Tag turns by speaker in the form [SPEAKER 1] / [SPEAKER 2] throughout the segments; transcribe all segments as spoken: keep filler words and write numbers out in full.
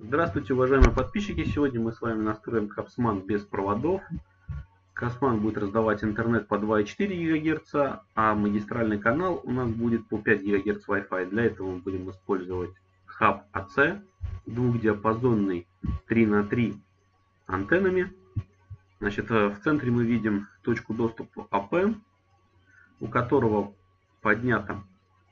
[SPEAKER 1] Здравствуйте, уважаемые подписчики! Сегодня мы с вами настроим Capsman без проводов. Capsman будет раздавать интернет по два и четыре гигагерца, а магистральный канал у нас будет по пять гигагерц Wi-Fi. Для этого мы будем использовать хаб эй си двухдиапазонный три на три антеннами. Значит, в центре мы видим точку доступа эй пи, у которого поднято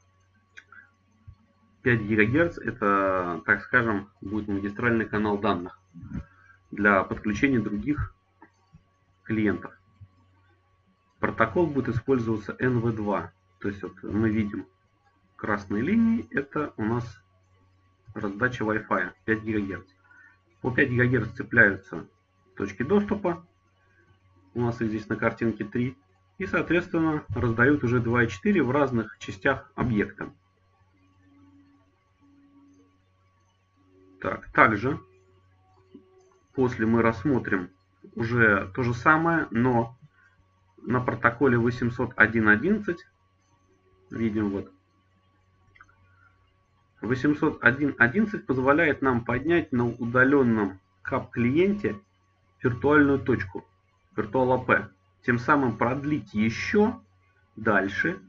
[SPEAKER 1] пять гигагерц. Это, так скажем, будет магистральный канал данных для подключения других клиентов. Протокол будет использоваться эн ви два. То есть вот мы видим красные линии, это у нас раздача Wi-Fi пять гигагерц. По пять гигагерц цепляются точки доступа. У нас их здесь на картинке три. И, соответственно, раздают уже два и четыре в разных частях объекта. Так, также после мы рассмотрим уже то же самое, но на протоколе восемьсот один точка одиннадцать. Видим вот. восемьсот один точка одиннадцать позволяет нам поднять на удаленном хаб-клиенте виртуальную точку, Virtual эй пи. Тем самым продлить еще дальше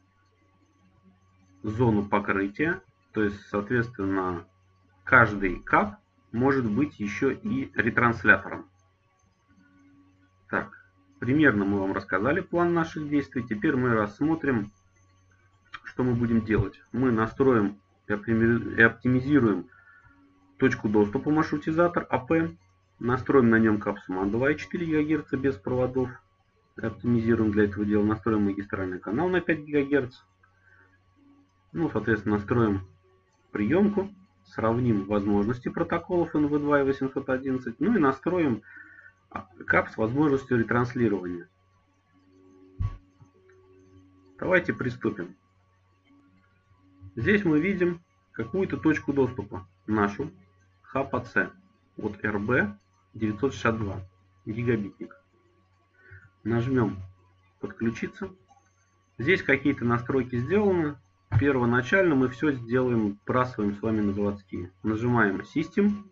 [SPEAKER 1] зону покрытия. То есть, соответственно, каждый каб может быть еще и ретранслятором. Так, примерно мы вам рассказали план наших действий. Теперь мы рассмотрим, что мы будем делать. Мы настроим и оптимизируем точку доступа маршрутизатор эй пи. Настроим на нем Capsman два и четыре гигагерца без проводов. Оптимизируем для этого дела. Настроим магистральный канал на пять гигагерц. Ну, соответственно, настроим приемку. Сравним возможности протоколов эн ви два и восемьсот одиннадцать. Ну и настроим каб с возможностью ретранслирования. Давайте приступим. Здесь мы видим какую-то точку доступа. Нашу хаб эй си. Вот эр би девятьсот шестьдесят два. Гигабитник. Нажмем подключиться. Здесь какие-то настройки сделаны. Первоначально мы все сделаем, бросаем с вами на заводские. Нажимаем System,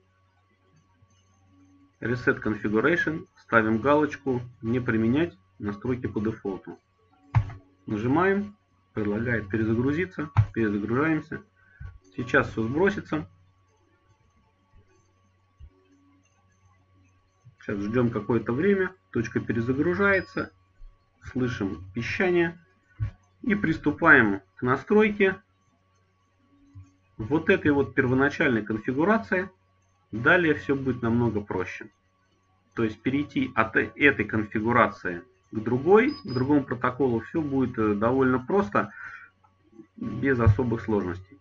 [SPEAKER 1] Reset Configuration, ставим галочку «Не применять настройки по дефолту». Нажимаем, предлагает перезагрузиться, перезагружаемся. Сейчас все сбросится. Сейчас ждем какое-то время, точка перезагружается, слышим пищание. И приступаем к настройке вот этой вот первоначальной конфигурации. Далее все будет намного проще. То есть перейти от этой конфигурации к другой, к другому протоколу, все будет довольно просто, без особых сложностей.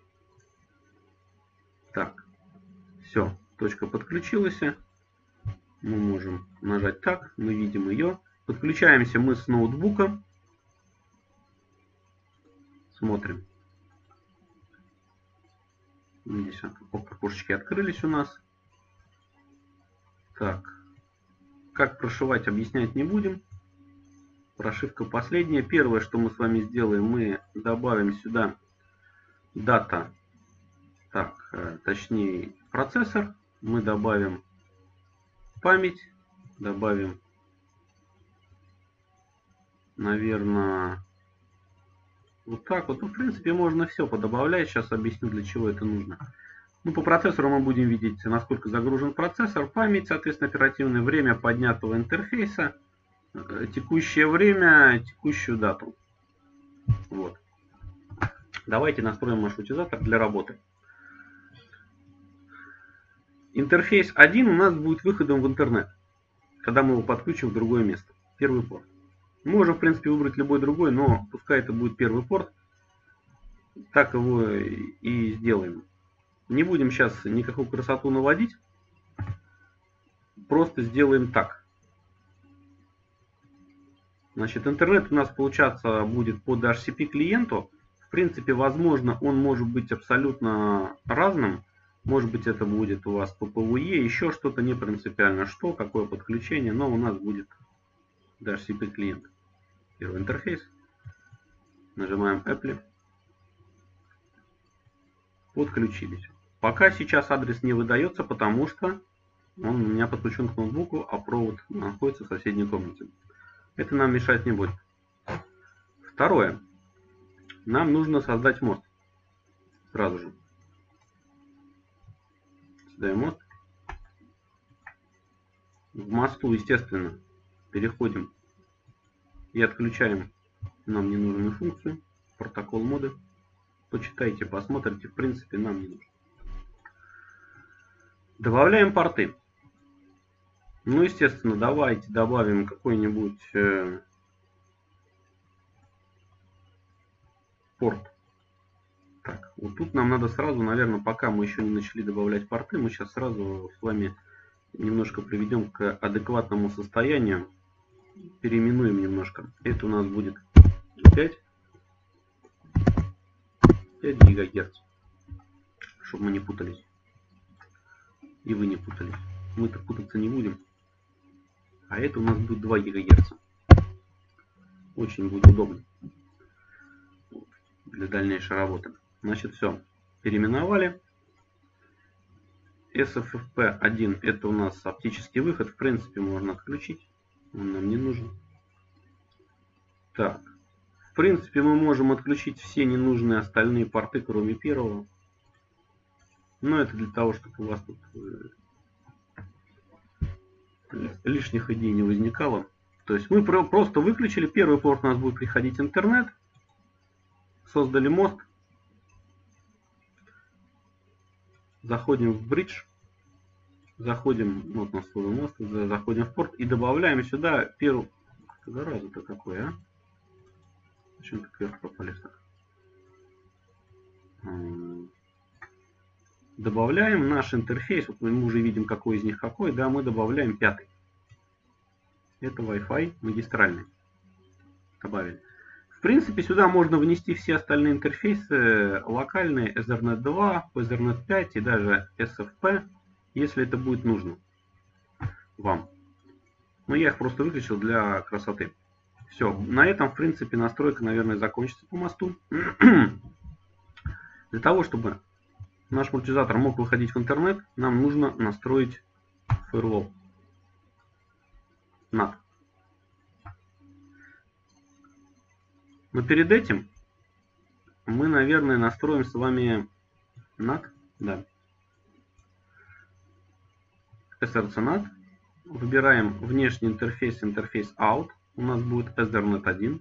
[SPEAKER 1] Так, все, точка подключилась. Мы можем нажать так, мы видим ее. Подключаемся мы с ноутбука. Смотрим. Здесь окошечки открылись у нас. Так. Как прошивать, объяснять не будем. Прошивка последняя. Первое, что мы с вами сделаем, мы добавим сюда дата. Так, точнее процессор. Мы добавим память. Добавим, наверное, вот так вот. Ну, в принципе, можно все подобавлять. Сейчас объясню, для чего это нужно. Ну, по процессору мы будем видеть, насколько загружен процессор, память, соответственно, оперативное время поднятого интерфейса, текущее время, текущую дату. Вот. Давайте настроим маршрутизатор для работы. Интерфейс один у нас будет выходом в интернет, когда мы его подключим в другое место. Первый порт. Можем, в принципе, выбрать любой другой, но пускай это будет первый порт. Так его и сделаем. Не будем сейчас никакую красоту наводить. Просто сделаем так. Значит, интернет у нас, получаться, будет по ди эйч си пи клиенту. В принципе, возможно, он может быть абсолютно разным. Может быть, это будет у вас по пи ви и, еще что-то, не принципиально что, какое подключение, но у нас будет ди эйч си пи клиент. Первый интерфейс. Нажимаем Apple. Подключились. Пока сейчас адрес не выдается, потому что он у меня подключен к ноутбуку, а провод находится в соседней комнате. Это нам мешать не будет. Второе. Нам нужно создать мост. Сразу же. Создаем мост. В мосту, естественно, переходим и отключаем нам ненужную функцию. Протокол моды. Почитайте, посмотрите. В принципе, нам не нужно. Добавляем порты. Ну, естественно, давайте добавим какой-нибудь э, порт. Так, вот тут нам надо сразу, наверное, пока мы еще не начали добавлять порты, мы сейчас сразу с вами немножко приведем к адекватному состоянию. Переименуем немножко. Это у нас будет пять гигагерц, чтобы мы не путались. И вы не путались. Мы-то путаться не будем. А это у нас будет два гигагерца. Очень будет удобно для дальнейшей работы. Значит, все. Переименовали. эс эф эф пи один это у нас оптический выход. В принципе, можно отключить. Он нам не нужен. Так. В принципе, мы можем отключить все ненужные остальные порты, кроме первого. Но это для того, чтобы у вас тут лишних идей не возникало. То есть мы просто выключили. Первый порт у нас будет приходить интернет. Создали мост. Заходим в бридж. Заходим, вот у нас свой мост. Заходим в порт и добавляем сюда первый. Зараза-то какой, а? Зачем так вверх пропали? Добавляем наш интерфейс. Вот мы уже видим, какой из них какой. Да, мы добавляем пятый. Это Wi-Fi магистральный. Добавили. В принципе, сюда можно внести все остальные интерфейсы локальные, Ethernet два, Ethernet пять и даже эс эф пи, если это будет нужно вам. Но я их просто выключил для красоты. Все, на этом, в принципе, настройка, наверное, закончится по мосту. Для того, чтобы наш маршрутизатор мог выходить в интернет, нам нужно настроить firewall. нат. Но перед этим мы, наверное, настроим с вами нат. Да. эс эр си нат. Выбираем внешний интерфейс, интерфейс out. У нас будет Ethernet один.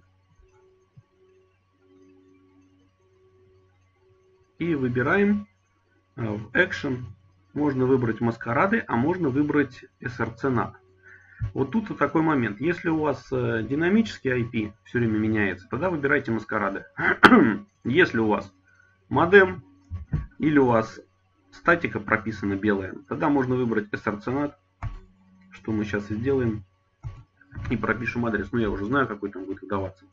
[SPEAKER 1] И выбираем в Action. Можно выбрать маскарады, а можно выбрать эс эр си нат. Вот тут вот такой момент. Если у вас динамический ай пи все время меняется, тогда выбирайте маскарады. Если у вас модем или у вас статика прописана белая, тогда можно выбрать эс эр си нат, что мы сейчас и сделаем. И пропишем адрес. Ну, я уже знаю, какой там будет выдаваться.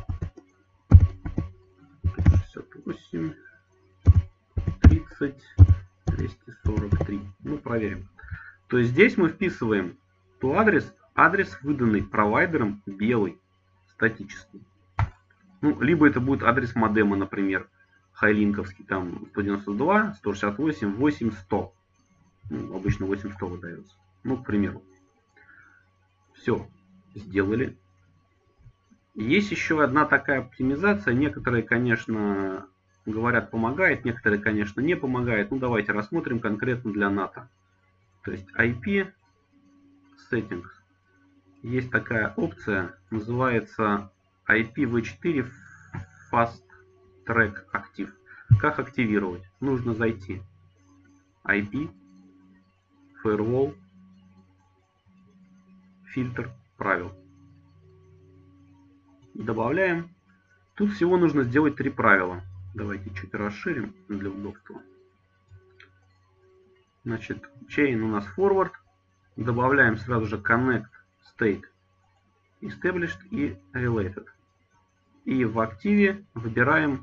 [SPEAKER 1] шестьдесят восемь тридцать двести сорок три. Ну, проверим. То есть здесь мы вписываем то адрес, адрес, выданный провайдером, белый, статический. Ну, либо это будет адрес модема, например, хайлинковский, там сто девяносто два, сто шестьдесят восемь, восемь, сто. Ну, обычно восемь сто выдается. Ну, к примеру. Все, сделали. Есть еще одна такая оптимизация. Некоторые, конечно, говорят, помогает, некоторые, конечно, не помогает. Ну, давайте рассмотрим конкретно для ната. То есть ай пи Settings. Есть такая опция, называется ай пи ви четыре Fast Track Active. Как активировать? Нужно зайти ай пи, Firewall, фильтр правил. Добавляем. Тут всего нужно сделать три правила. Давайте чуть расширим для удобства. Значит, chain у нас forward. Добавляем сразу же connect, state, established и related. И в активе выбираем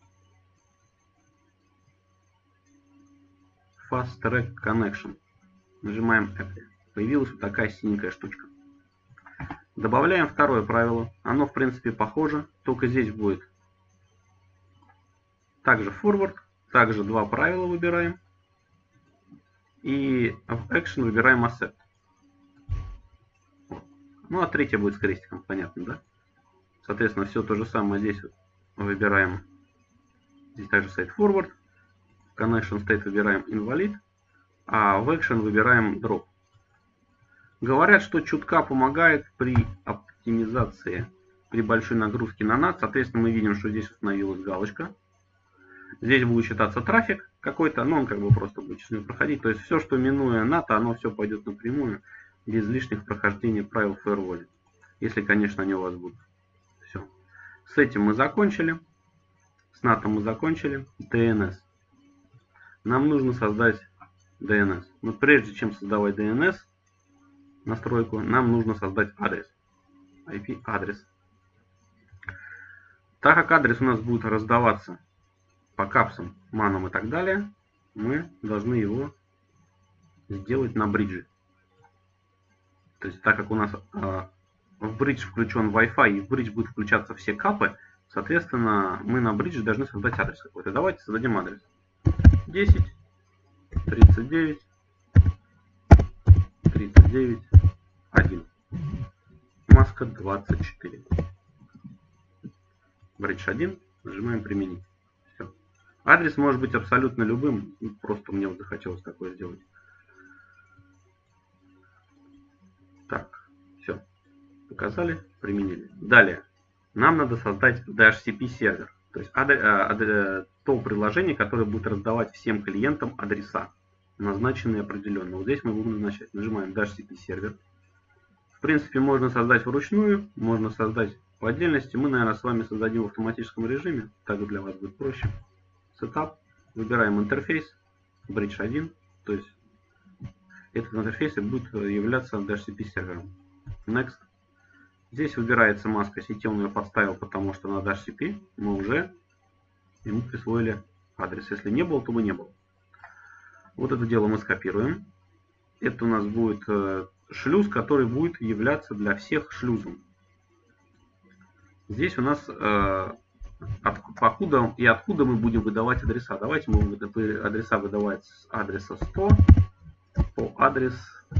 [SPEAKER 1] Fast Track Connection. Нажимаем Apply. Появилась вот такая синенькая штучка. Добавляем второе правило. Оно, в принципе, похоже, только здесь будет также forward. Также два правила выбираем. И в Action выбираем Accept. Ну, а третья будет с крестиком, понятно, да? Соответственно, все то же самое здесь выбираем. Здесь также Site Forward. В Connection State выбираем Invalid. А в Action выбираем Drop. Говорят, что чутка помогает при оптимизации, при большой нагрузке на нат. Соответственно, мы видим, что здесь установилась галочка. Здесь будет считаться трафик какой-то, но он как бы просто будет через него проходить. То есть все, что минуя ната, оно все пойдет напрямую, без лишних прохождения правил Firewall. Если, конечно, они у вас будут. Все. С этим мы закончили. С натом мы закончили. ди эн эс. Нам нужно создать ди эн эс. Но прежде чем создавать ди эн эс, настройку, нам нужно создать адрес. ай пи адрес. Так как адрес у нас будет раздаваться по капсам, манам и так далее, мы должны его сделать на бридже. То есть, так как у нас э, в бридж включен Wi-Fi и в бридж будут включаться все капы, соответственно, мы на бридже должны создать адрес какой-то. Давайте создадим адрес. десять, тридцать девять, тридцать девять, один. Маска двадцать четыре. Бридж один. Нажимаем применить. Все. Адрес может быть абсолютно любым. Просто мне вот захотелось такое сделать. Так. Все. Показали. Применили. Далее. Нам надо создать ди эйч си пи сервер. То есть адрес, адрес, то приложение, которое будет раздавать всем клиентам адреса, назначенные определенно. Вот здесь мы будем назначать. Нажимаем ди эйч си пи сервер. В принципе, можно создать вручную, можно создать по отдельности. Мы, наверное, с вами создадим в автоматическом режиме. Так для вас будет проще. Setup. Выбираем интерфейс. Бридж один. То есть этот интерфейс будет являться ди эйч си пи сервером. Next. Здесь выбирается маска сети. Он ее подставил, потому что на ди эйч си пи мы уже ему присвоили адрес. Если не было, то бы не было. Вот это дело мы скопируем. Это у нас будет шлюз, который будет являться для всех шлюзом. Здесь у нас э, от, покуда и откуда мы будем выдавать адреса. Давайте мы будем адреса выдавать с адреса сто по адрес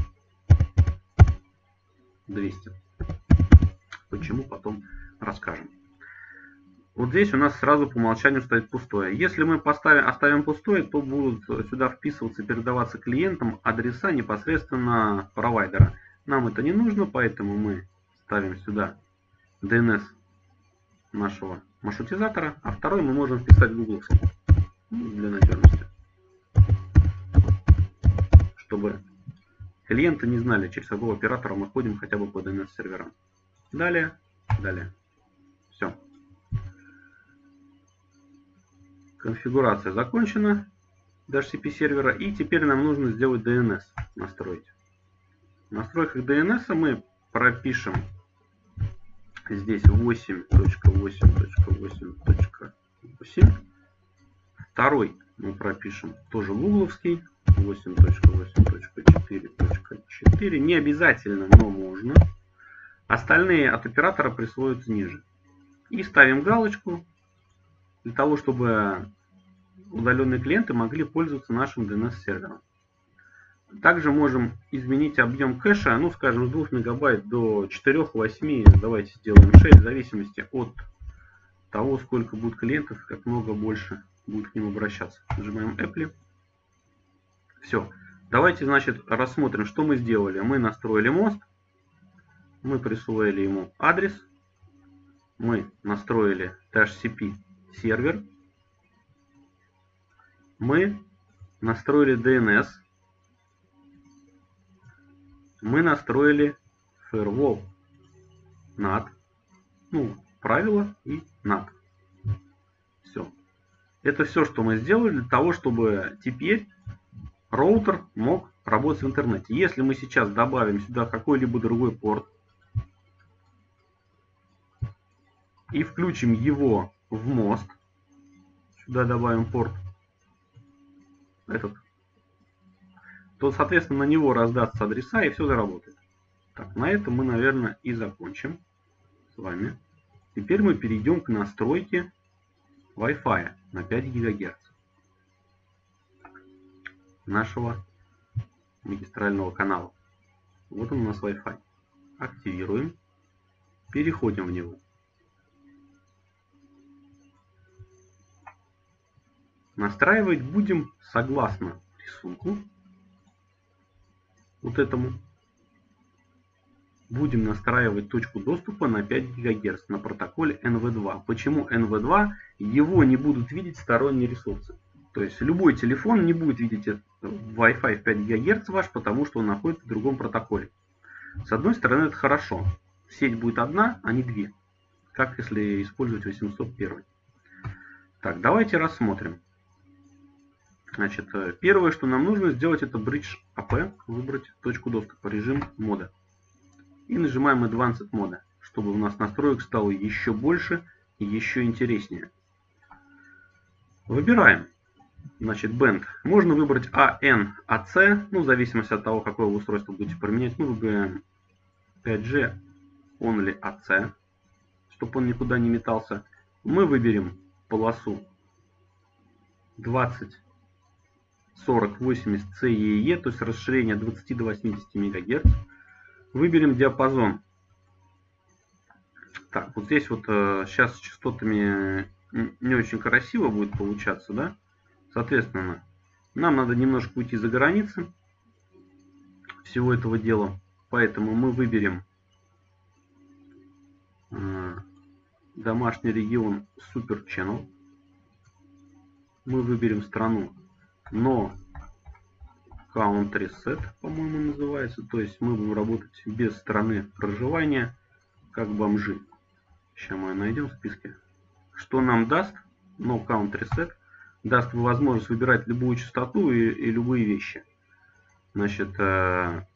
[SPEAKER 1] двести. Почему, потом расскажем. Вот здесь у нас сразу по умолчанию стоит пустое. Если мы поставим, оставим пустое, то будут сюда вписываться и передаваться клиентам адреса непосредственно провайдера. Нам это не нужно, поэтому мы ставим сюда ди эн эс нашего маршрутизатора, а второй мы можем вписать гугловский для надежности, чтобы клиенты не знали, через какого оператора мы ходим хотя бы по ди эн эс серверам. Далее, далее. Все. Конфигурация закончена ди эйч си пи сервера, и теперь нам нужно сделать ди эн эс, настроить. В настройках ди эн эс мы пропишем здесь восемь точка восемь точка восемь точка восемь. Второй мы пропишем тоже гугловский восемь точка восемь точка четыре точка четыре. Не обязательно, но можно. Остальные от оператора присвоятся ниже. И ставим галочку для того, чтобы удаленные клиенты могли пользоваться нашим ди эн эс сервером. Также можем изменить объем кэша, ну скажем, с двух мегабайт до четырёх-восьми, давайте сделаем шесть, в зависимости от того, сколько будет клиентов, как много больше будет к ним обращаться. Нажимаем Apply. Все. Давайте, значит, рассмотрим, что мы сделали. Мы настроили мост, мы присвоили ему адрес, мы настроили ди эйч си пи сервер, мы настроили ди эн эс, мы настроили Firewall, нат, ну, правила и нат. Все. Это все, что мы сделали для того, чтобы теперь роутер мог работать в интернете. Если мы сейчас добавим сюда какой-либо другой порт и включим его в мост, сюда добавим порт этот, то, соответственно, на него раздастся адреса и все заработает. Так, на этом мы, наверное, и закончим с вами. Теперь мы перейдем к настройке Wi-Fi на пять гигагерц нашего магистрального канала. Вот он у нас Wi-Fi. Активируем. Переходим в него. Настраивать будем согласно рисунку. Вот этому. Будем настраивать точку доступа на пять гигагерц на протоколе эн ви два. Почему эн ви два? Его не будут видеть сторонние ресурсы. То есть любой телефон не будет видеть Wi-Fi в пять гигагерц ваш, потому что он находится в другом протоколе. С одной стороны, это хорошо. Сеть будет одна, а не две. Как если использовать восемьсот один. Так, давайте рассмотрим. Значит, первое, что нам нужно сделать, это Bridge эй пи, выбрать точку доступа, режим мода. И нажимаем Advanced Mode, чтобы у нас настроек стало еще больше и еще интереснее. Выбираем. Значит, Band. Можно выбрать эй эн, эй си, ну, в зависимости от того, какое вы устройство будете применять. Мы выбираем пять джи Only эй си, чтобы он никуда не метался. Мы выберем полосу двадцать сорок восемьдесят си и и, то есть расширение от двадцати до восьмидесяти мегагерц. Выберем диапазон. Так, вот здесь вот э, сейчас с частотами не очень красиво будет получаться, да? Соответственно, нам надо немножко уйти за границы всего этого дела. Поэтому мы выберем э, домашний регион Super Channel. Мы выберем страну, но Country Set, по-моему, называется. То есть мы будем работать без страны проживания, как бомжи. Сейчас мы найдем в списке. Что нам даст? No Country Set. Даст возможность выбирать любую частоту и, и любые вещи. Значит, э,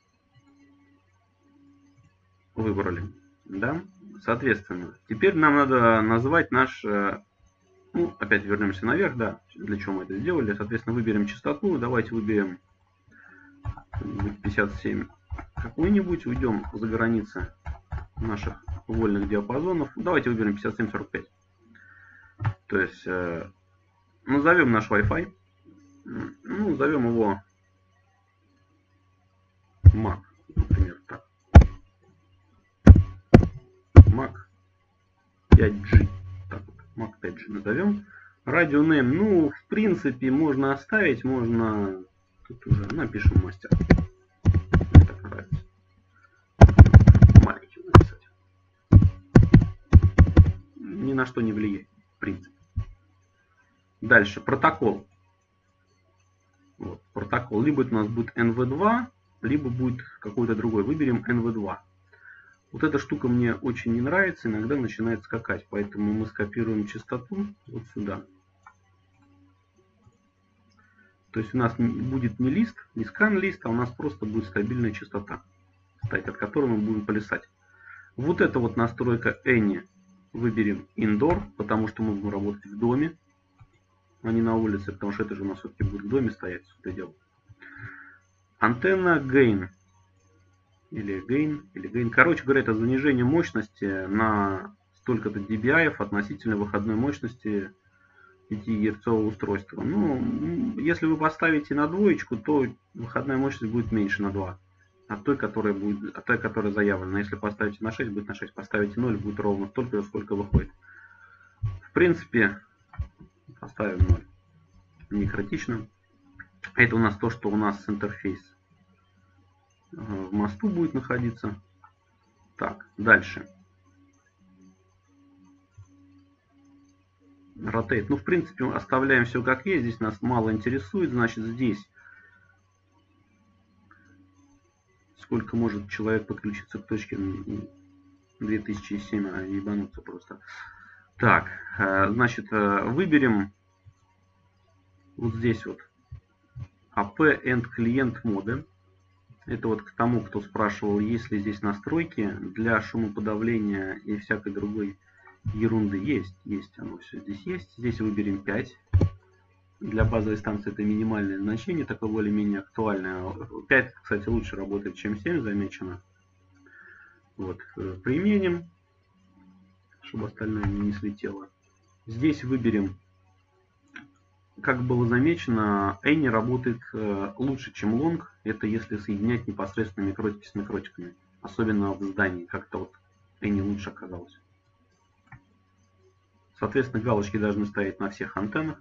[SPEAKER 1] выбрали. Да? Соответственно, теперь нам надо назвать наш... Э, ну, опять вернемся наверх, да. Для чего мы это сделали? Соответственно, выберем частоту. Давайте выберем пятьдесят семь какой-нибудь, уйдем за границы наших вольных диапазонов. Давайте выберем пятьдесят семь сорок пять. То есть э, назовем наш Wi-Fi, ну, назовем его Mac, например, так. Mac пять джи. Так вот, Mac пять джи назовем. Radio name, ну, в принципе, можно оставить, можно... Тут уже напишем мастер. Мне так нравится. Маленький написать. Ни на что не влияет, в принципе. Дальше, протокол. Вот, протокол. Либо это у нас будет эн ви два, либо будет какой-то другой. Выберем эн ви два. Вот эта штука мне очень не нравится, иногда начинает скакать. Поэтому мы скопируем частоту вот сюда. То есть у нас будет не лист, не скан-лист, а у нас просто будет стабильная частота, от которой мы будем плясать. Вот эта вот настройка Any выберем Indoor, потому что мы будем работать в доме, а не на улице, потому что это же у нас все-таки будет в доме стоять, это дело. Антенна Gain. Или Gain, или Gain. Короче говоря, это занижение мощности на столько-то ди би ай относительно выходной мощности пятигерцового устройства. Ну, если вы поставите на двоечку, то выходная мощность будет меньше на два. От той, которая будет, от той, которая заявлена. Если поставите на шесть, будет на шесть. Поставите ноль, будет ровно столько, сколько выходит. В принципе, поставим ноль. Не критично. Это у нас то, что у нас интерфейс в мосту будет находиться. Так, дальше. Rotate. Ну, в принципе, оставляем все как есть. Здесь нас мало интересует. Значит, здесь сколько может человек подключиться к точке две тысячи семь, а ебануться просто. Так, значит, выберем вот здесь вот эй пи and Client Mode. Это вот к тому, кто спрашивал, есть ли здесь настройки для шумоподавления и всякой другой ерунды. Есть, есть, оно все здесь есть. Здесь выберем пять. Для базовой станции это минимальное значение, такое более-менее актуальное. пять, кстати, лучше работает, чем семь, замечено. Вот, применим, чтобы остальное не слетело. Здесь выберем как было замечено, Any работает лучше, чем Long. Это если соединять непосредственно микротики с микротиками. Особенно в здании. Как-то вот Any лучше оказалось. Соответственно, галочки должны стоять на всех антеннах.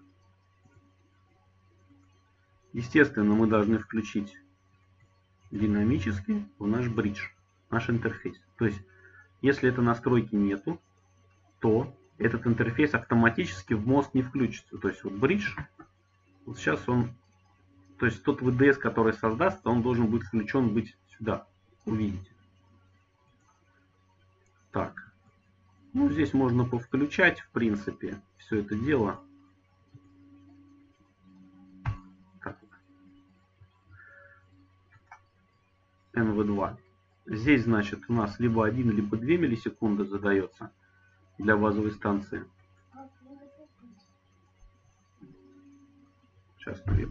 [SPEAKER 1] Естественно, мы должны включить динамически в наш бридж, наш интерфейс. То есть, если этой настройки нету, то этот интерфейс автоматически в мост не включится. То есть, вот бридж, вот сейчас он, то есть тот ви ди эс, который создастся, он должен быть включен быть сюда. Увидите. Так. Ну, здесь можно повключать, в принципе, все это дело. Так. эн ви два. Здесь, значит, у нас либо один, либо две миллисекунды задается для базовой станции. Сейчас проверим.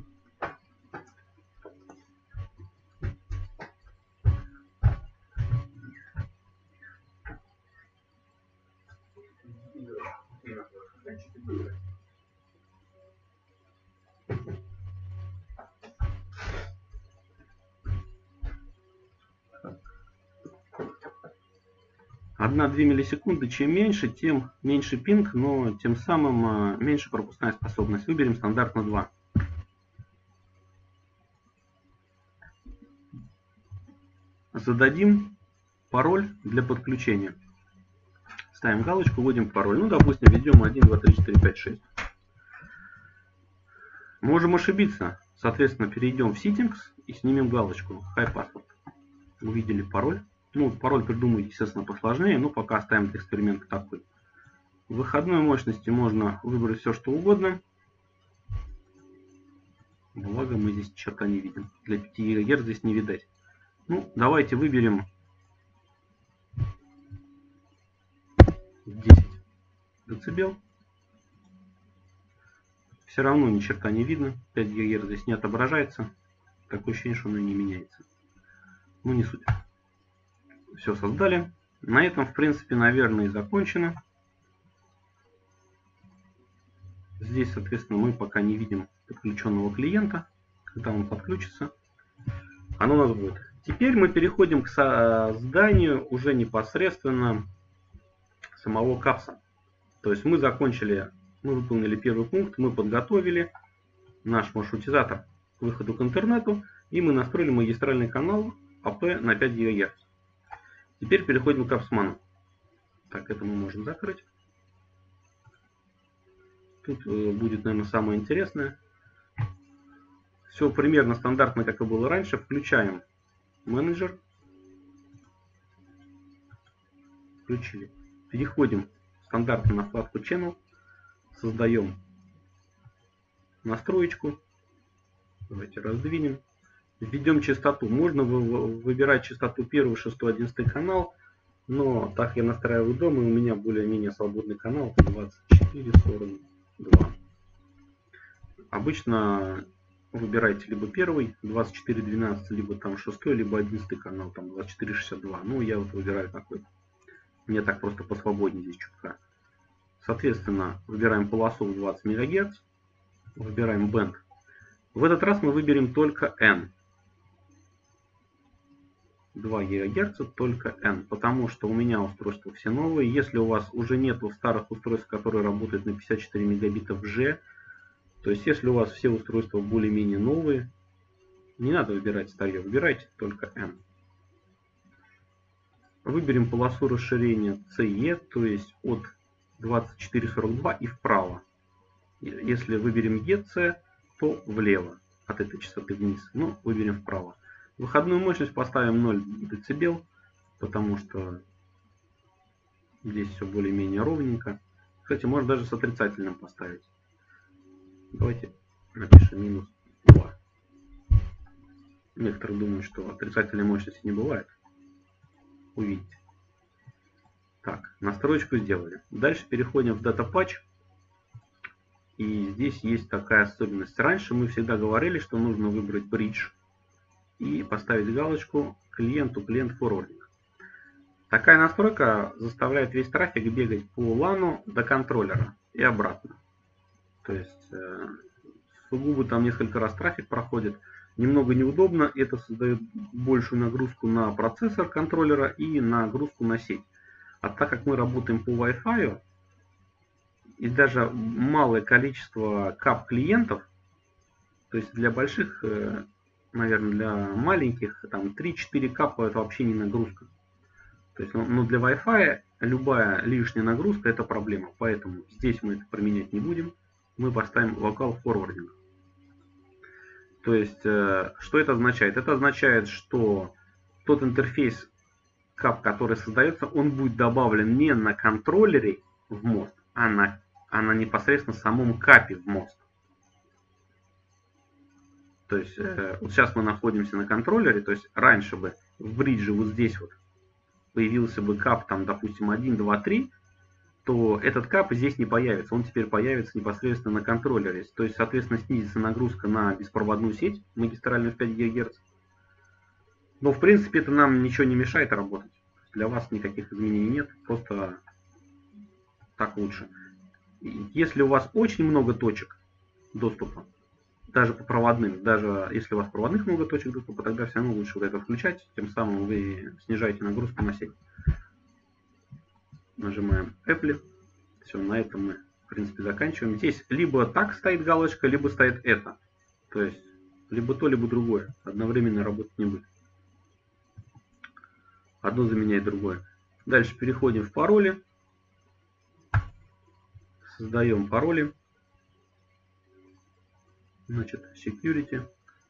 [SPEAKER 1] одна-две миллисекунды, чем меньше, тем меньше пинг, но тем самым меньше пропускная способность. Выберем стандартно два. Зададим пароль для подключения. Ставим галочку, вводим пароль. Ну, допустим, введем один, два, три, четыре, пять, шесть. Можем ошибиться. Соответственно, перейдем в Settings и снимем галочку High Password. Увидели пароль. Ну, пароль придумать, естественно, посложнее, но пока оставим для эксперимента такой. В выходной мощности можно выбрать все, что угодно. Благо, мы здесь черта не видим. Для пяти гигагерц здесь не видать. Ну, давайте выберем десять децибел. Все равно ни черта не видно. пять гигагерц здесь не отображается. Такое ощущение, что оно не меняется. Ну, не суть. Все создали. На этом, в принципе, наверное, и закончено. Здесь, соответственно, мы пока не видим подключенного клиента. Когда он подключится, оно у нас будет. Теперь мы переходим к созданию уже непосредственно самого капса. То есть мы закончили, мы выполнили первый пункт, мы подготовили наш маршрутизатор к выходу к интернету, и мы настроили магистральный канал эй пи на пять гигагерц. Теперь переходим к капсману. Так, это мы можем закрыть. Тут будет, наверное, самое интересное. Все примерно стандартно, как и было раньше. Включаем менеджер. Включили. Переходим стандартно на вкладку Channel. Создаем настроечку. Давайте раздвинем. Введем частоту. Можно выбирать частоту первый, шестой, одиннадцатый канал. Но так я настраиваю дома, и у меня более-менее свободный канал двадцать четыре сорок два. Обычно выбирайте либо первый, двадцать четыре двенадцать, либо там шестой, либо одиннадцатый канал, там двадцать четыре шестьдесят два. Ну, я вот выбираю такой. Мне так просто посвободнее здесь чутка. Соответственно, выбираем полосу в двадцать мегагерц. Выбираем Band. В этот раз мы выберем только N. два гигагерца, только N. Потому что у меня устройства все новые. Если у вас уже нет старых устройств, которые работают на пятьдесят четыре мегабита в G, то есть если у вас все устройства более-менее новые, не надо выбирать старье, выбирайте только N. Выберем полосу расширения си и, то есть от двадцать четыре сорок два и вправо. Если выберем и си, то влево от этой частоты вниз. Ну, выберем вправо. Выходную мощность поставим ноль децибел, потому что здесь все более-менее ровненько. Кстати, можно даже с отрицательным поставить. Давайте напишем минус два. Некоторые думают, что отрицательной мощности не бывает. Увидите. Так, настроечку сделали. Дальше переходим в Data Patch. И здесь есть такая особенность. Раньше мы всегда говорили, что нужно выбрать Bridge и поставить галочку клиенту, клиент форвардинг. Такая настройка заставляет весь трафик бегать по лану до контроллера и обратно. То есть сугубо там несколько раз трафик проходит. Немного неудобно, это создает большую нагрузку на процессор контроллера и нагрузку на сеть. А так как мы работаем по Wi-Fi, и даже малое количество кап клиентов, то есть для больших, наверное, для маленьких, там три-четыре капа это вообще не нагрузка. То есть, но для Wi-Fi любая лишняя нагрузка это проблема. Поэтому здесь мы это применять не будем. Мы поставим local forwarding. То есть, что это означает? Это означает, что тот интерфейс кап, который создается, он будет добавлен не на контроллере в мост, а на, а на непосредственно самом капе в мост. То есть, вот сейчас мы находимся на контроллере, то есть раньше бы в бридже вот здесь вот появился бы кап, там, допустим, один, два, три, то этот кап здесь не появится. Он теперь появится непосредственно на контроллере. То есть, соответственно, снизится нагрузка на беспроводную сеть магистральную в пять гигагерц. Но, в принципе, это нам ничего не мешает работать. Для вас никаких изменений нет. Просто так лучше. Если у вас очень много точек доступа, даже по проводным, даже если у вас проводных много точек доступа, тогда все равно лучше вот это включать. Тем самым вы снижаете нагрузку на сеть. Нажимаем Apple. Все, на этом мы, в принципе, заканчиваем. Здесь либо так стоит галочка, либо стоит это. То есть, либо то, либо другое. Одновременно работать не будет. Одно заменяет другое. Дальше переходим в пароли. Создаем пароли. Значит, security.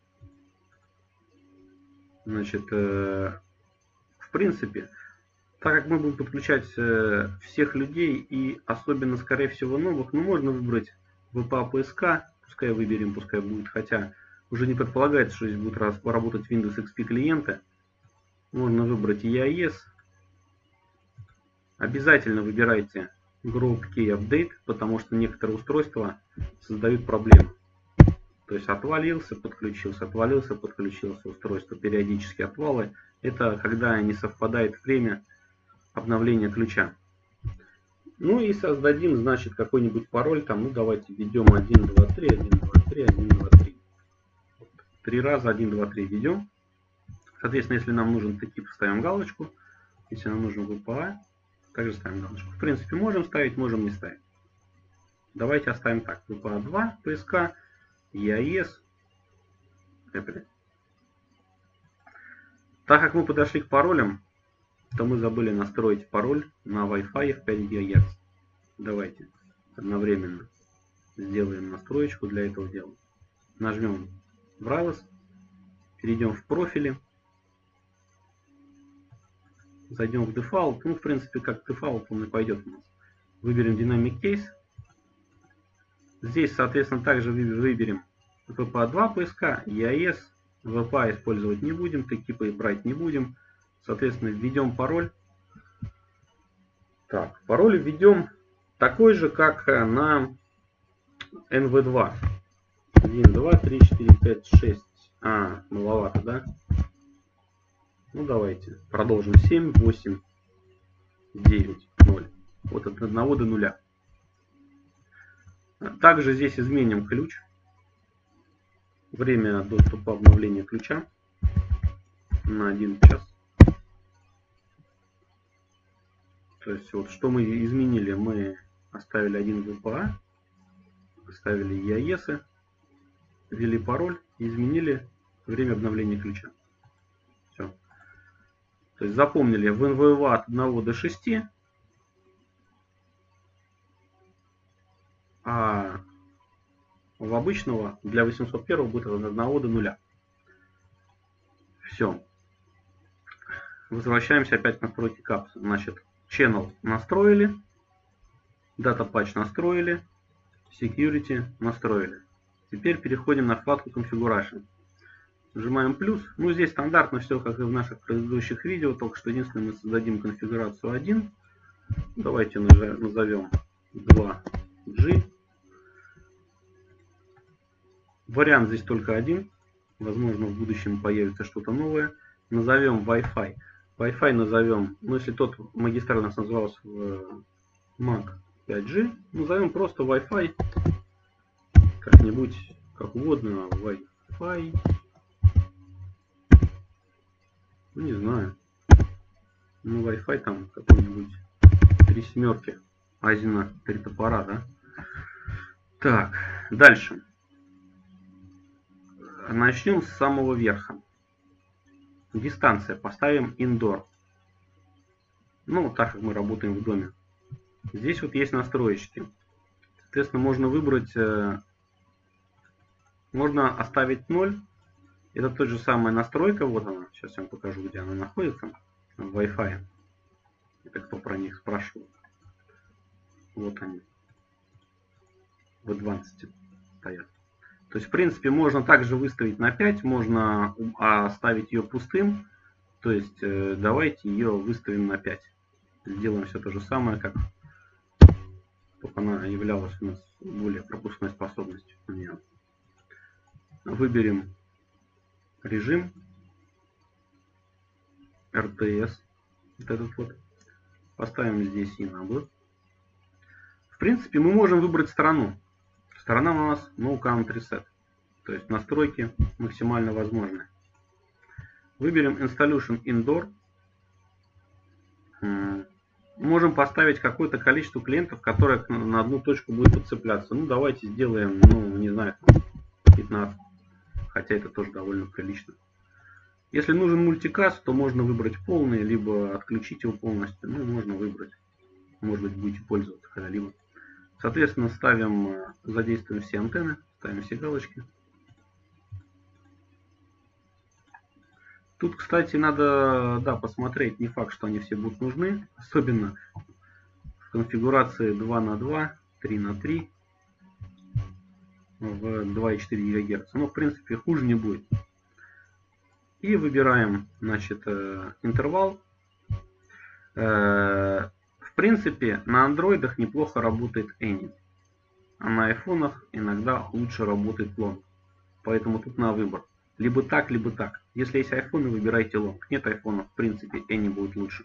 [SPEAKER 1] Значит, э, в принципе, так как мы будем подключать э, всех людей и особенно, скорее всего, новых, ну, можно выбрать ви пи эй пи эс кей, пускай выберем, пускай будет, хотя уже не предполагается, что здесь будут работать Windows икс пи клиенты. Можно выбрать и ай эс. Обязательно выбирайте Group Key Update, потому что некоторые устройства создают проблемы. То есть отвалился, подключился, отвалился, подключился, устройство, периодически отвалы. Это когда не совпадает время обновления ключа. Ну и создадим, значит, какой-нибудь пароль. Там, ну давайте введем один, два, три, один, два, три, один, два, три. Три раза один, два, три введем. Соответственно, если нам нужен тип, ставим галочку. Если нам нужен ви пи эй, также ставим галочку. В принципе, можем ставить, можем не ставить. Давайте оставим так. ви пи эй два, пи эс кей, и ай эс, Apple. Так как мы подошли к паролям, то мы забыли настроить пароль на Wi-Fi в пять гигагерц. Давайте одновременно сделаем настроечку для этого дела. Нажмем Browse, перейдем в профили, зайдем в Default. Ну, в принципе, как Default он и пойдет у нас. Выберем Dynamic Case. Здесь, соответственно, также выберем ви пи эй два пи эс кей, и ай эс. ви пи эй использовать не будем, типы брать не будем. Соответственно, введем пароль. Так, пароль введем такой же, как на эн ви два. один, два, три, четыре, пять, шесть. А, маловато, да? Ну, давайте. Продолжим. семь, восемь, девять, ноль. Вот от одного до нуля. Также здесь изменим ключ. Время доступа обновления ключа на один час. То есть вот что мы изменили, мы оставили один ви пи эй, оставили и ай эс, ввели пароль и изменили время обновления ключа. Все. То есть запомнили в эн ви ви от одного до шести, а в обычного для восемьсот первого будет от одного до нуля. Все. Возвращаемся опять к настройке капс. Значит, Channel настроили, Data Patch настроили, Security настроили. Теперь переходим на вкладку Configuration. Нажимаем плюс. Ну, здесь стандартно все, как и в наших предыдущих видео, только что единственное, мы создадим конфигурацию один. Давайте назовем два джи. Вариант здесь только один. Возможно, в будущем появится что-то новое. Назовем Wi-Fi. Wi-Fi назовем, ну если тот магистраль у нас назывался в мак пять джи, назовем просто Wi-Fi как-нибудь как угодно, Wi-Fi. Ну, не знаю. Ну, Wi-Fi там какой-нибудь три семерки. Азина, три топора, да? Так, дальше. Начнем с самого верха. Дистанция. Поставим indoor. Ну, так как мы работаем в доме. Здесь вот есть настроечки. Соответственно, можно выбрать, можно оставить ноль. Это тот же самая настройка. Вот она. Сейчас я вам покажу, где она находится. В Wi-Fi. Это кто про них спрашивал. Вот они. В Advanced стоят. То есть, в принципе, можно также выставить на пять. Можно оставить ее пустым. То есть, давайте ее выставим на пять. Сделаем все то же самое, как чтобы она являлась у нас более пропускной способностью. Выберем режим эр тэ эс. Вот этот вот. Поставим здесь enable. В принципе, мы можем выбрать страну. Сторона у нас no country set. То есть настройки максимально возможны. Выберем installation indoor. Можем поставить какое-то количество клиентов, которые на одну точку будут подцепляться. Ну, давайте сделаем, ну, не знаю, пятнадцать. Хотя это тоже довольно прилично. Если нужен мультикаст, то можно выбрать полный, либо отключить его полностью. Ну, можно выбрать. Может быть, будете пользоваться когда-либо. Соответственно, ставим, задействуем все антенны, ставим все галочки. Тут, кстати, надо, да, посмотреть, не факт, что они все будут нужны. Особенно в конфигурации два на два, три на три, в два и четыре гигагерца. Но, в принципе, хуже не будет. И выбираем, значит, интервал. В принципе, на андроидах неплохо работает Any. А на айфонах иногда лучше работает Long. Поэтому тут на выбор. Либо так, либо так. Если есть айфоны, выбирайте Long. Нет айфонов, в принципе, Any будет лучше.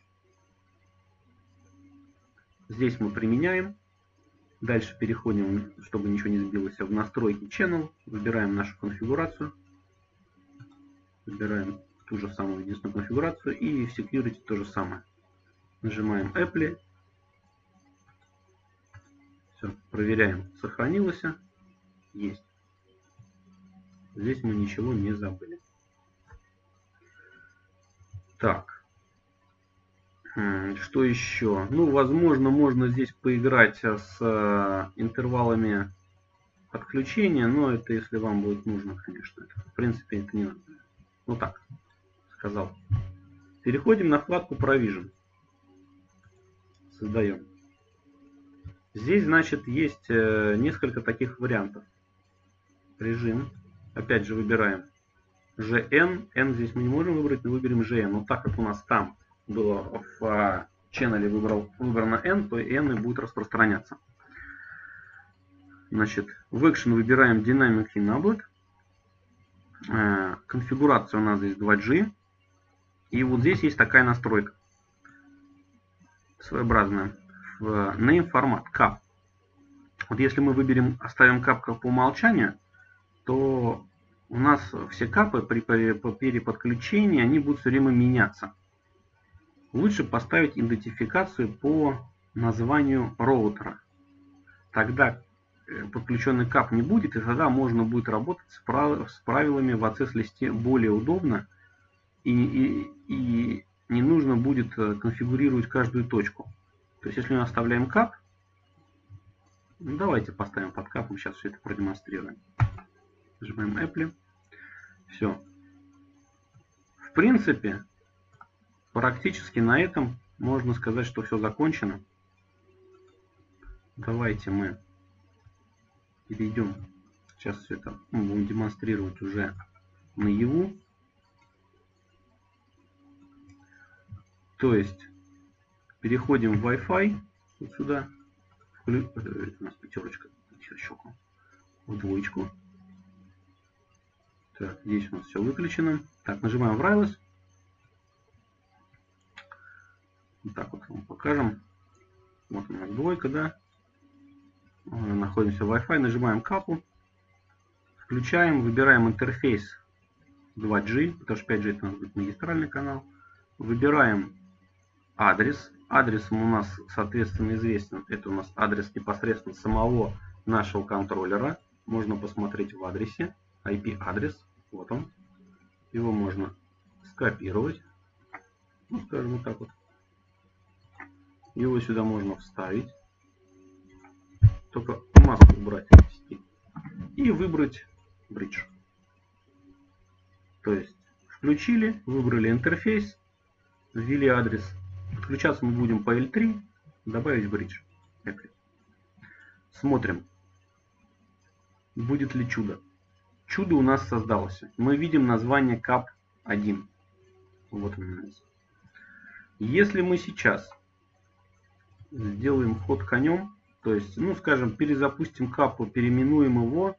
[SPEAKER 1] Здесь мы применяем. Дальше переходим, чтобы ничего не сбилось, в настройки Channel. Выбираем нашу конфигурацию. Выбираем ту же самую единственную конфигурацию. И в Security то же самое. Нажимаем Apply. Все, проверяем, сохранилось. Есть. Здесь мы ничего не забыли. Так. Что еще? Ну, возможно, можно здесь поиграть с интервалами отключения, но это если вам будет нужно, конечно. В принципе, это не надо. Ну так, сказал. Переходим на вкладку Provision. Создаем. Здесь, значит, есть несколько таких вариантов. Режим. Опять же выбираем джи эн. N здесь мы не можем выбрать, но выберем джи эн. Но так как у нас там было в channel выбрал, выбрано N, то N и будет распространяться. Значит, в Action выбираем Dynamic Enabled. Конфигурация у нас здесь два джи. И вот здесь есть такая настройка. Своеобразная. В Name формат cap. Вот если мы выберем, оставим cap как по умолчанию, то у нас все капы при переподключении, они будут все время меняться. Лучше поставить идентификацию по названию роутера. Тогда подключенный кап не будет, и тогда можно будет работать с правилами в access-листе более удобно. И, и, и не нужно будет конфигурировать каждую точку. То есть, если мы оставляем кап, ну, давайте поставим под капом, сейчас все это продемонстрируем. Нажимаем Apply. Все. В принципе, практически на этом можно сказать, что все закончено. Давайте мы перейдем. Сейчас все это мы будем демонстрировать уже наяву. То есть, переходим в Wi-Fi. Вот сюда. Это у нас пятерочка. Щелкнул. В двоечку. Так, здесь у нас все выключено. Так, нажимаем Wireless. Вот так вот вам покажем. Вот у нас двойка, да. Находимся в Wi-Fi, нажимаем капу. В Включаем, выбираем интерфейс два джи, потому что пять джи это у нас будет магистральный канал. Выбираем адрес. Адресом у нас, соответственно, известен. Это у нас адрес непосредственно самого нашего контроллера. Можно посмотреть в адресе. ай пи-адрес. Вот он. Его можно скопировать. Ну, скажем вот так вот. Его сюда можно вставить. Только маску убрать. И выбрать бридж. То есть включили, выбрали интерфейс, ввели адрес. Подключаться мы будем по эл три. Добавить бридж. Смотрим. Будет ли чудо. Чудо у нас создалось. Мы видим название кап один. Вот он. Если мы сейчас сделаем ход конем, то есть, ну, скажем, перезапустим капу, переименуем его.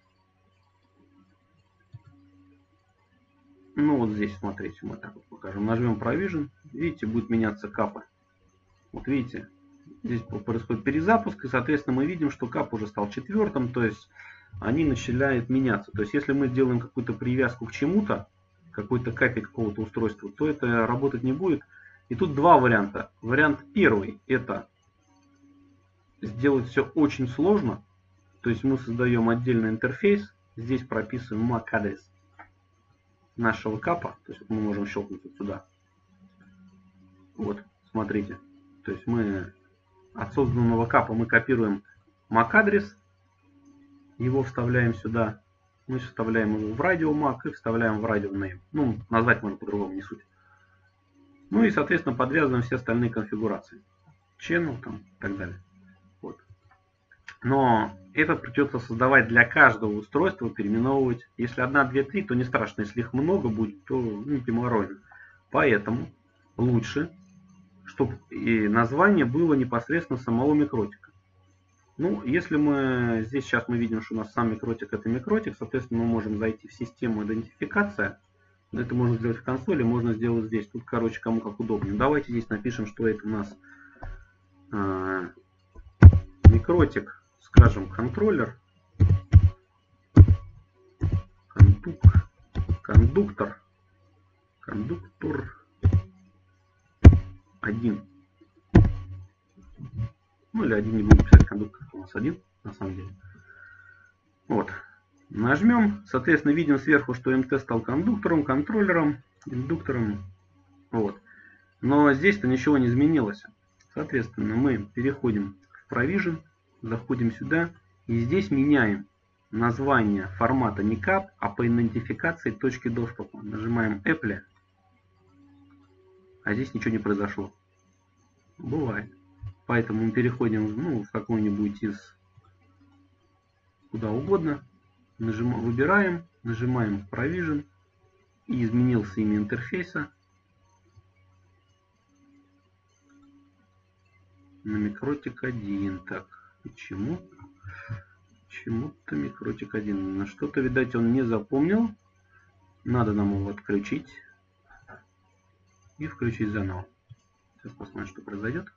[SPEAKER 1] Ну, вот здесь, смотрите, мы так вот покажем. Нажмем Provision. Видите, будет меняться капа. Вот видите, здесь происходит перезапуск, и, соответственно, мы видим, что кап уже стал четвертым, то есть они начинают меняться. То есть, если мы сделаем какую-то привязку к чему-то, какой-то капе какого-то устройства, то это работать не будет. И тут два варианта. Вариант первый – это сделать все очень сложно. То есть мы создаем отдельный интерфейс. Здесь прописываем мак адрес нашего капа. То есть мы можем щелкнуть вот сюда. Вот, смотрите. То есть мы от созданного капа мы копируем мак адрес. Его вставляем сюда. Мы вставляем его в радио мак и вставляем в радио name. Ну, назвать можно по-другому, не суть. Ну и, соответственно, подвязываем все остальные конфигурации. Channel там и так далее. Вот. Но это придется создавать для каждого устройства, переименовывать. Если одна, две, три, то не страшно. Если их много будет, то ну, геморройно. Поэтому лучше, чтобы и название было непосредственно самого микротика. Ну, если мы здесь сейчас мы видим, что у нас сам микротик это микротик, соответственно, мы можем зайти в систему идентификация. Это можно сделать в консоли, можно сделать здесь. Тут, короче, кому как удобнее. Давайте здесь напишем, что это у нас э, микротик, скажем, контроллер, кондук, кондуктор, кондуктор один. Ну или один, не будем писать кондуктор, у нас один, на самом деле. Вот. Нажмем, соответственно, видим сверху, что эм тэ стал кондуктором, контроллером, индуктором. Вот. Но здесь-то ничего не изменилось. Соответственно, мы переходим в Provision, заходим сюда и здесь меняем название формата не кап, а по идентификации точки доступа. Нажимаем Apple, а здесь ничего не произошло. Бывает. Поэтому мы переходим ну, в какой-нибудь из куда угодно. Нажимаем, выбираем, нажимаем Provision и изменился имя интерфейса на микротик один. Так, почему? Почему-то микротик один. На что-то, видать, он не запомнил. Надо нам его отключить и включить заново. Сейчас посмотрим, что произойдет.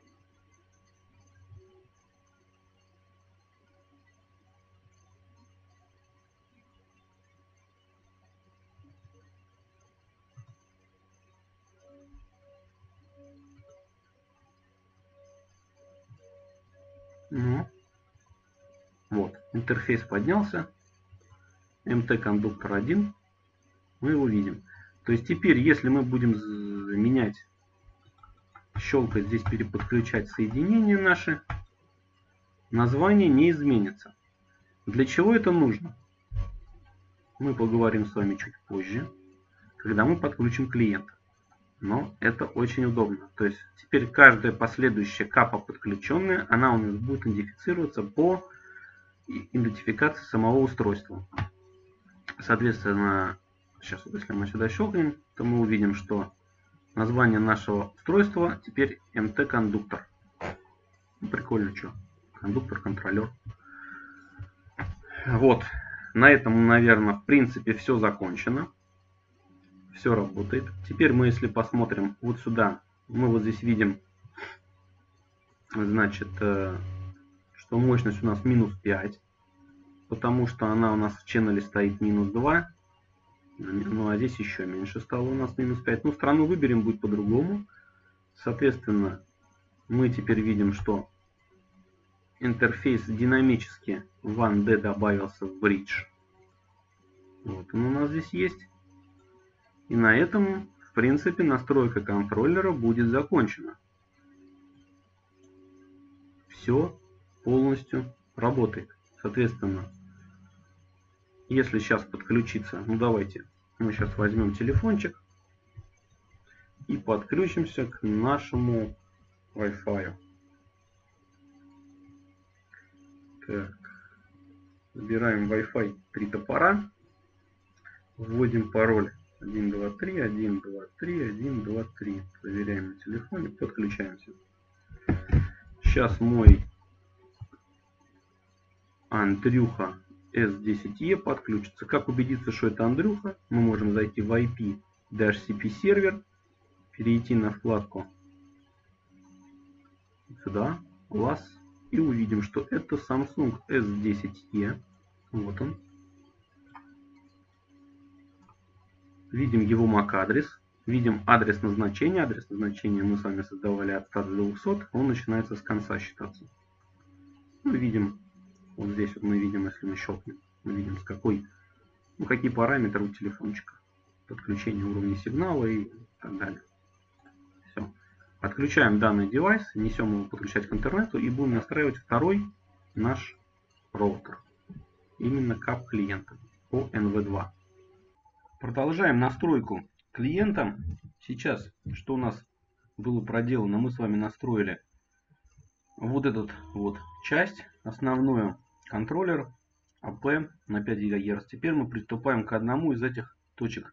[SPEAKER 1] Ну, вот, интерфейс поднялся, эм тэ кондуктор один, мы его видим. То есть теперь, если мы будем менять, щелкать здесь, переподключать соединения наши, название не изменится. Для чего это нужно? Мы поговорим с вами чуть позже, когда мы подключим клиент. Но это очень удобно. То есть теперь каждая последующая капа подключенная, она у нас будет идентифицироваться по идентификации самого устройства. Соответственно, сейчас вот если мы сюда щелкнем, то мы увидим, что название нашего устройства теперь эм тэ кондуктор. Ну, прикольно, что? Кондуктор, контроллер. Вот. На этом, наверное, в принципе все закончено. Все работает. Теперь мы, если посмотрим вот сюда, мы вот здесь видим, значит, что мощность у нас минус пять. потому что она у нас в channel стоит минус два. Ну а здесь еще меньше стало у нас минус пять. Ну, страну выберем, будет по-другому. Соответственно, мы теперь видим, что интерфейс динамически в ван ди добавился в бридж. Вот он у нас здесь есть. И на этом, в принципе, настройка контроллера будет закончена. Все полностью работает. Соответственно, если сейчас подключиться, ну давайте, мы сейчас возьмем телефончик и подключимся к нашему Wi-Fi. Так, выбираем Wi-Fi три топора, вводим пароль один два три один два три один два три, проверяем на телефоне, подключаемся. Сейчас мой Андрюха эс десять и подключится. Как убедиться, что это Андрюха? Мы можем зайти в ай пи си пи сервер, перейти на вкладку сюда, класс, и увидим, что это Samsung эс десять и. Вот он. Видим его эм эй си-адрес. Видим адрес назначения. Адрес назначения мы с вами создавали от ста до двухсот. Он начинается с конца считаться. Ну, видим, вот здесь вот мы видим, если мы щелкнем, мы видим, с какой, ну, какие параметры у телефончика. Подключение уровня сигнала и так далее. Все. Отключаем данный девайс, несем его подключать к интернету и будем настраивать второй наш роутер. Именно кап клиента по эн ви два. Продолжаем настройку клиента. Сейчас, что у нас было проделано, мы с вами настроили вот этот вот часть, основную контроллер эй пи на пять гигагерц. Теперь мы приступаем к одному из этих точек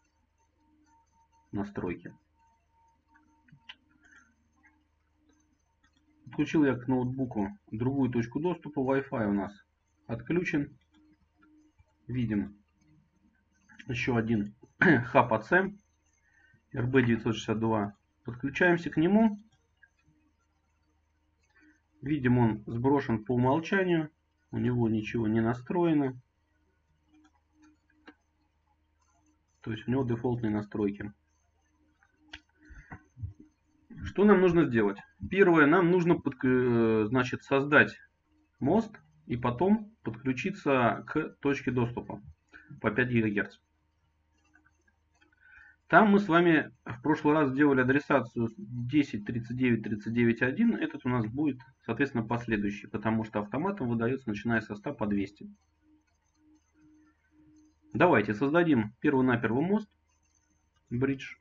[SPEAKER 1] настройки. Подключил я к ноутбуку другую точку доступа. Wi-Fi у нас отключен. Видим еще один хаб эй си эр би девятьсот шестьдесят два. Подключаемся к нему. Видим, он сброшен по умолчанию. У него ничего не настроено. То есть у него дефолтные настройки. Что нам нужно сделать? Первое, нам нужно значит, создать мост и потом подключиться к точке доступа по пять гигагерц. Там мы с вами в прошлый раз сделали адресацию десять тридцать девять тридцать девять один. Этот у нас будет, соответственно, последующий, потому что автоматом выдается, начиная со ста по двести. Давайте создадим перво-наперво мост, бридж.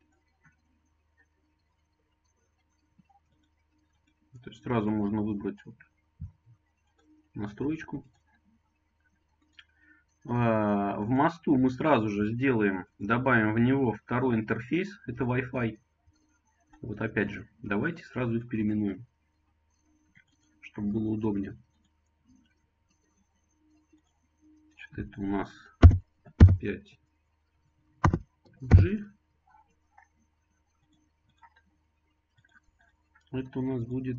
[SPEAKER 1] То есть сразу можно выбрать вот настроечку. В мосту мы сразу же сделаем, добавим в него второй интерфейс, это Wi-Fi. Вот опять же, давайте сразу их переименуем, чтобы было удобнее. Значит, это у нас пять джи. Это у нас будет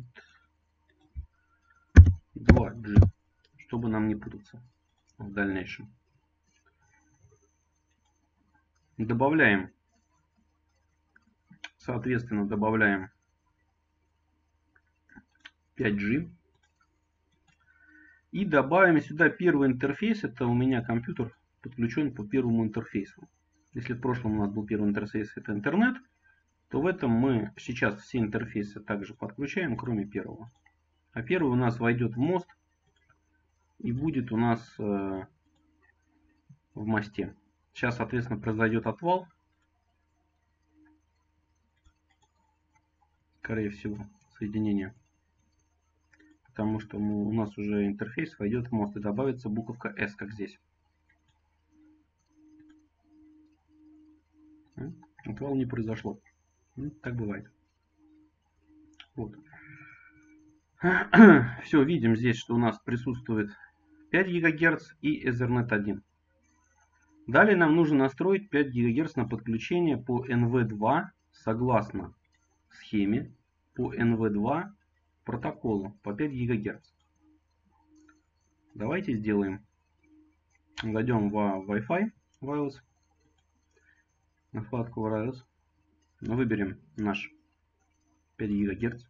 [SPEAKER 1] два джи, чтобы нам не путаться в дальнейшем. Добавляем, соответственно, добавляем пять джи. И добавим сюда первый интерфейс. Это у меня компьютер подключен по первому интерфейсу. Если в прошлом у нас был первый интерфейс, это интернет, то в этом мы сейчас все интерфейсы также подключаем, кроме первого. А первый у нас войдет в мост и будет у нас э, в мосте. Сейчас, соответственно, произойдет отвал. Скорее всего, соединение. Потому что мы, у нас уже интерфейс войдет в мост и добавится буковка S, как здесь. Отвал не произошло. Так бывает. Вот. Все, видим здесь, что у нас присутствует пять гигагерц и Ethernet один. Далее нам нужно настроить пять гигагерц на подключение по эн ви два согласно схеме по эн ви два протоколу по пять гигагерц. Давайте сделаем Зайдем в Wi-Fi Wireless, на вкладку Wireless, выберем наш пять гигагерц,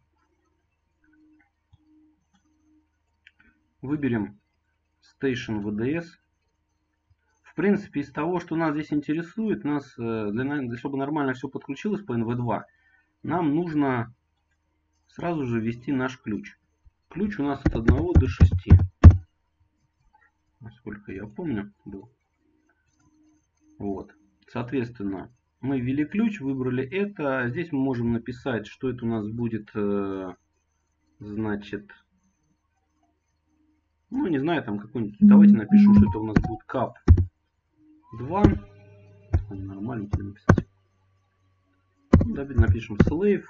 [SPEAKER 1] выберем Station ви ди эс. В принципе, из того, что нас здесь интересует, нас, для, чтобы нормально все подключилось по эн ви два, нам нужно сразу же ввести наш ключ. Ключ у нас от одного до шести. Насколько я помню, был. Вот. Соответственно, мы ввели ключ, выбрали это. Здесь мы можем написать, что это у нас будет, значит, ну, не знаю, там какой-нибудь. Давайте напишу, что это у нас будет кап два. Нормально написать. Давайте напишем slave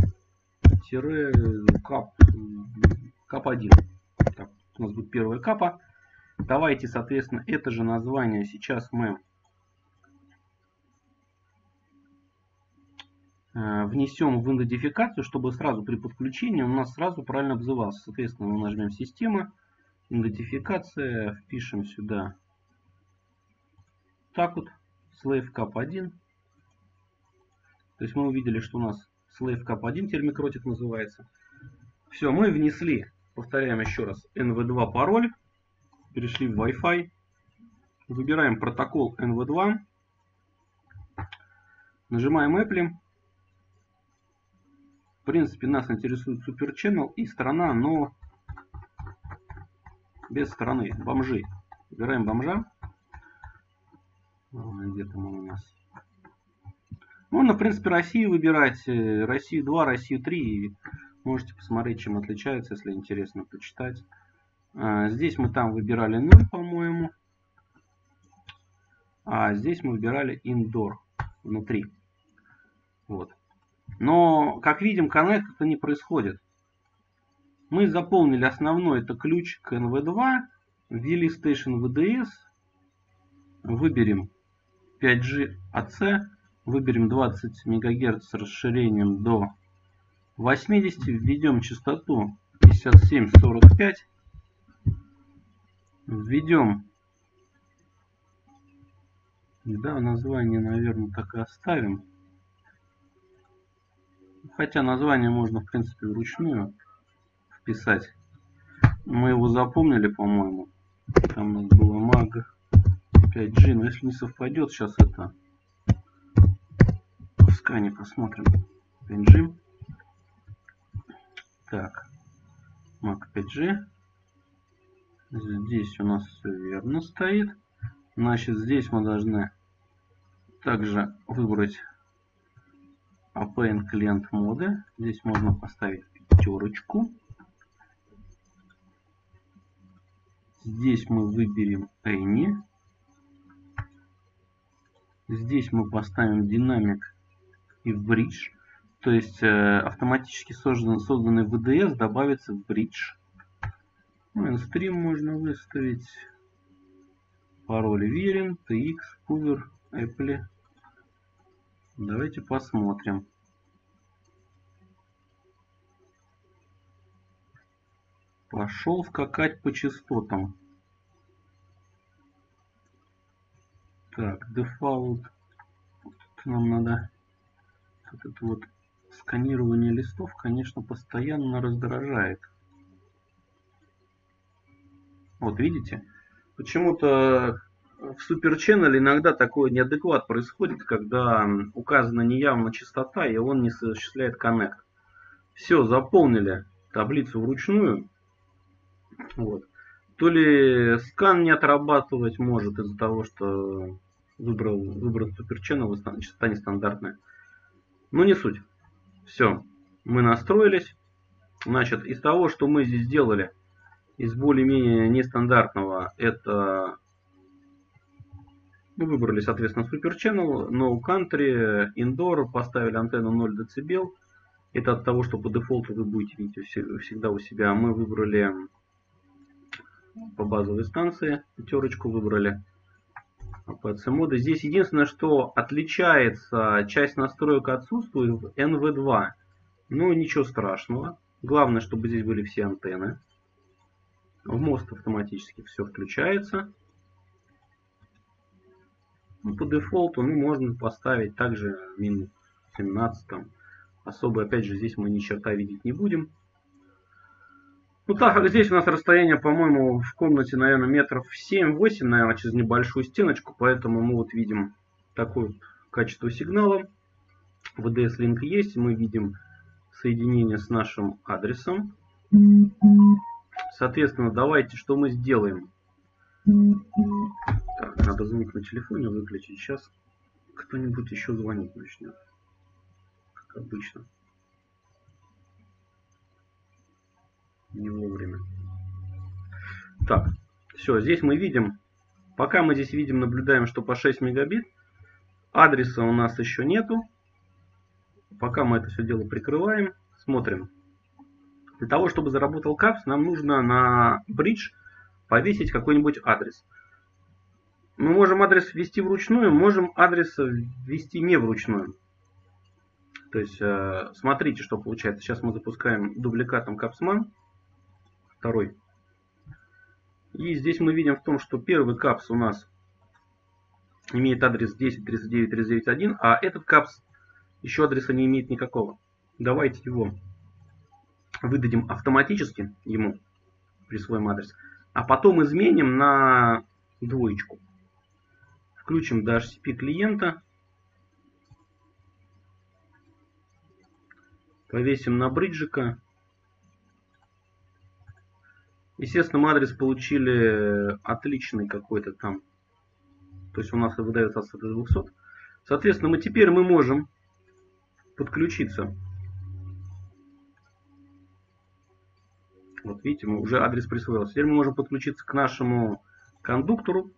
[SPEAKER 1] кап кап один. Так, у нас будет первая капа. Давайте, соответственно, это же название сейчас мы внесем в идентификацию, чтобы сразу при подключении у нас сразу правильно обзывался. Соответственно, мы нажмем система, идентификация, впишем сюда так вот slave кап один. То есть мы увидели, что у нас slave кап один теперь микротик называется. Все, мы внесли, повторяем еще раз, эн ви два пароль, перешли в Wi-Fi, выбираем протокол эн ви два, нажимаем Apple. В принципе, нас интересует Super Channel и страна, но без страны, бомжи. Выбираем бомжа. Где там он у нас? Можно, в принципе, Россию выбирать. Россию два, Россию три. Можете посмотреть, чем отличается, если интересно почитать. Здесь мы там выбирали ноль, по-моему. А здесь мы выбирали Indoor внутри. Вот. Но, как видим, коннект это не происходит. Мы заполнили основной, это ключ к эн ви два. Ввели Station ви ди эс. Выберем пять джи эй си. Выберем двадцать мегагерц с расширением до восьмидесяти. Введем частоту пятьдесят семь сорок пять. Введем, да, название, наверное, так и оставим. Хотя название можно, в принципе, вручную вписать. Мы его запомнили, по-моему. Там у нас было маг пять джи. Но если не совпадет, сейчас это в скане посмотрим. пять джи. Так. маг пять джи. Здесь у нас все верно стоит. Значит, здесь мы должны также выбрать эй пи ай клиент моды. Здесь можно поставить пятерочку. Здесь мы выберем Any. Здесь мы поставим динамик и bridge. То есть э, автоматически создан, созданный ви ди эс добавится в bridge. Ну, стрим можно выставить. Пароль верен. ти икс, cover, Apple. Давайте посмотрим. Пошел скакать по частотам. Так, дефолт. Нам надо вот это вот сканирование листов, конечно, постоянно раздражает. Вот видите? Почему-то в Super Channel иногда такой неадекват происходит, когда указана неявно частота, и он не осуществляет коннект. Все, заполнили таблицу вручную. Вот. То ли скан не отрабатывать может из-за того, что выбрал, выбран Super Channel, частота нестандартная. Но не суть. Все, мы настроились. Значит, из того, что мы здесь сделали, из более-менее нестандартного, это мы выбрали, соответственно, Super Channel, No Country, Indoor, поставили антенну ноль децибел. Это от того, что по дефолту вы будете видеть всегда у себя. Мы выбрали по базовой станции, пятерочку выбрали. эй пи ай моды. Здесь единственное, что отличается, часть настроек отсутствует в эн ви два. Но ничего страшного. Главное, чтобы здесь были все антенны. В мост автоматически все включается. Ну, по дефолту, ну, можно поставить также минус семнадцать. Там. Особо, опять же, здесь мы ни черта видеть не будем. Ну, так как здесь у нас расстояние, по-моему, в комнате, наверное, метров семь-восемь, наверное, через небольшую стеночку. Поэтому мы вот видим такое качество сигнала. ви ди эс-линк есть. Мы видим соединение с нашим адресом. Соответственно, давайте, что мы сделаем. Так, надо звук на телефоне выключить. Сейчас кто-нибудь еще звонить начнет. Как обычно. Не вовремя. Так, все, здесь мы видим, пока мы здесь видим, наблюдаем, что по шесть мегабит, адреса у нас еще нету. Пока мы это все дело прикрываем, смотрим. Для того, чтобы заработал капс, нам нужно на бридж повесить какой-нибудь адрес. Мы можем адрес ввести вручную, можем адрес ввести не вручную. То есть, смотрите, что получается. Сейчас мы запускаем дубликатом капсман. Второй. И здесь мы видим в том, что первый капс у нас имеет адрес десять точка тридцать девять точка тридцать девять точка один, а этот капс еще адреса не имеет никакого. Давайте его выдадим автоматически ему, присвоим адрес, а потом изменим на двоечку. Включим ди эйч си пи клиента, повесим на бриджика. Естественно, мы адрес получили отличный какой-то там. То есть у нас выдается от двухсот. Соответственно, мы теперь мы можем подключиться. Вот видите, мы уже адрес присвоился. Теперь мы можем подключиться к нашему кондуктору.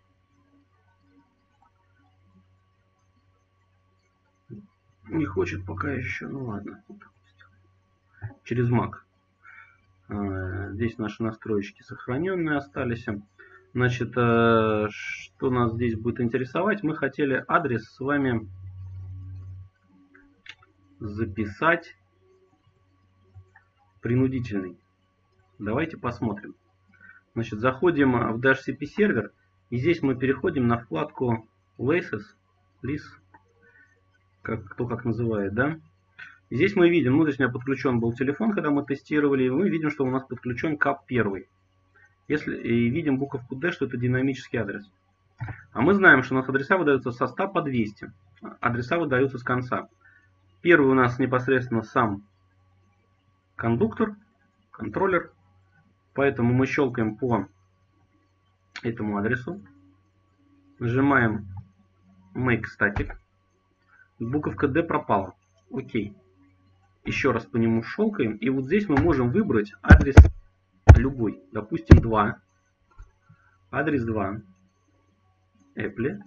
[SPEAKER 1] Не хочет пока еще. Ну ладно. Через Mac. Здесь наши настройки сохраненные остались. Значит, что нас здесь будет интересовать? Мы хотели адрес с вами записать принудительный. Давайте посмотрим. Значит, заходим в ди эйч си пи сервер. И здесь мы переходим на вкладку Laces. List, как, кто как называет, да? И здесь мы видим, ну, здесь у меня подключен был телефон, когда мы тестировали, и мы видим, что у нас подключен кап один. Если, и видим буковку D, что это динамический адрес. А мы знаем, что у нас адреса выдаются со ста по двести. Адреса выдаются с конца. Первый у нас непосредственно сам кондуктор, контроллер. Поэтому мы щелкаем по этому адресу. Нажимаем Make Static. Буковка D пропала. Окей. Еще раз по нему щелкаем. И вот здесь мы можем выбрать адрес любой. Допустим, два. Адрес два. Apple.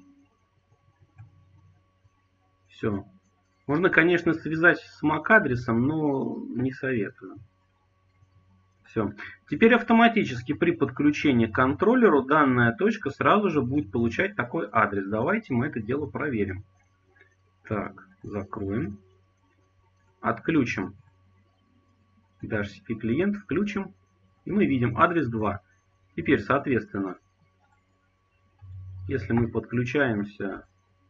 [SPEAKER 1] Все. Можно, конечно, связать с мак адресом, но не советую. Все. Теперь автоматически при подключении к контроллеру данная точка сразу же будет получать такой адрес. Давайте мы это дело проверим. Так, закроем. Отключим ди эйч си пи клиент, включим. И мы видим адрес два. Теперь, соответственно, если мы подключаемся,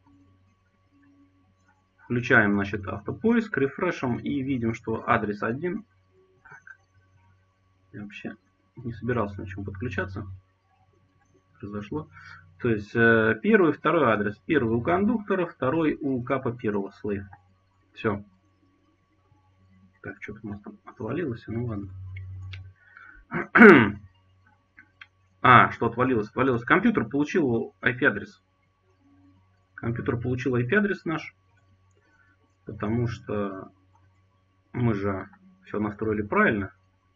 [SPEAKER 1] включаем, значит, автопоиск, рефрешем и видим, что адрес один. Я вообще не собирался на чем подключаться. Произошло. То есть первый и второй адрес. Первый у кондуктора, второй у капа первого слейв. Все. Так, что-то у нас там отвалилось. Ну ладно. А, что отвалилось? Отвалилось. Компьютер получил ай пи адрес. Компьютер получил ай пи адрес наш. Потому что мы же все настроили правильно.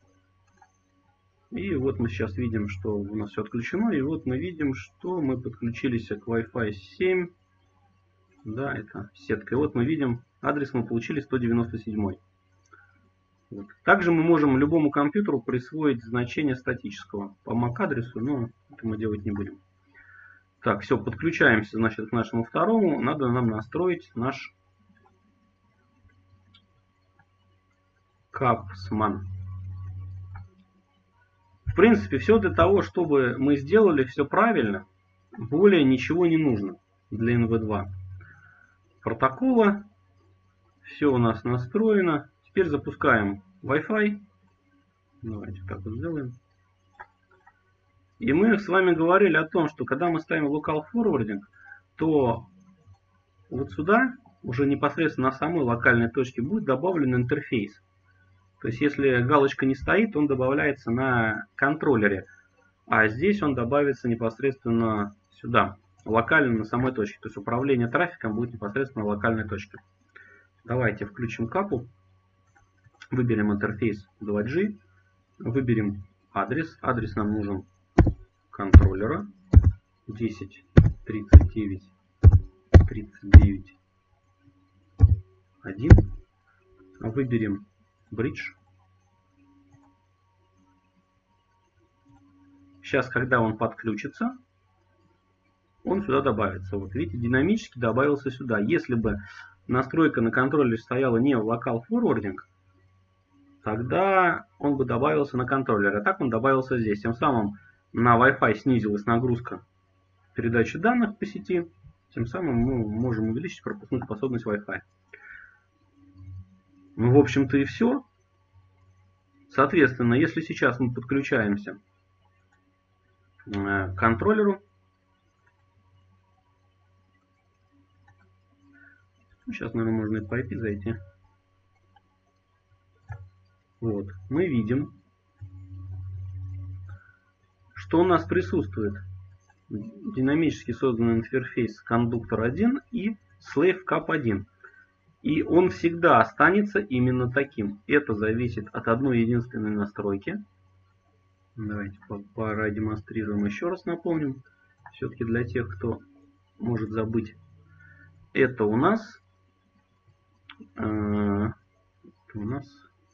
[SPEAKER 1] И вот мы сейчас видим, что у нас все отключено. И вот мы видим, что мы подключились к Wi-Fi семь. Да, это сетка. И вот мы видим, адрес мы получили сто девяносто семь. Вот. Также мы можем любому компьютеру присвоить значение статического по мак адресу, но это мы делать не будем. Так, все, подключаемся, значит, к нашему второму. Надо нам настроить наш капсман. В принципе, все для того, чтобы мы сделали все правильно, более ничего не нужно. для эн вэ два протокола. Все у нас настроено. Теперь запускаем Wi-Fi. Давайте так вот сделаем. И мы с вами говорили о том, что когда мы ставим local forwarding, то вот сюда уже непосредственно на самой локальной точке будет добавлен интерфейс. То есть если галочка не стоит, он добавляется на контроллере. А здесь он добавится непосредственно сюда, локально на самой точке. То есть управление трафиком будет непосредственно на локальной точке. Давайте включим капу. Выберем интерфейс два джи. Выберем адрес. Адрес нам нужен контроллера десять тридцать девять тридцать девять один. Выберем bridge. Сейчас, когда он подключится, он сюда добавится. Вот видите, динамически добавился сюда. Если бы настройка на контроллере стояла не в local forwarding, тогда он бы добавился на контроллер. А так он добавился здесь. Тем самым на Wi-Fi снизилась нагрузка передачи данных по сети. Тем самым мы можем увеличить пропускную способность Wi-Fi. Ну, в общем-то, и все. Соответственно, если сейчас мы подключаемся к контроллеру, сейчас, наверное, можно и по ай пи зайти. Вот, мы видим, что у нас присутствует динамически созданный интерфейс кондуктор один и slave cap один. И он всегда останется именно таким. Это зависит от одной единственной настройки. Давайте продемонстрируем еще раз, напомним. Все-таки для тех, кто может забыть. Это у нас, э, это у нас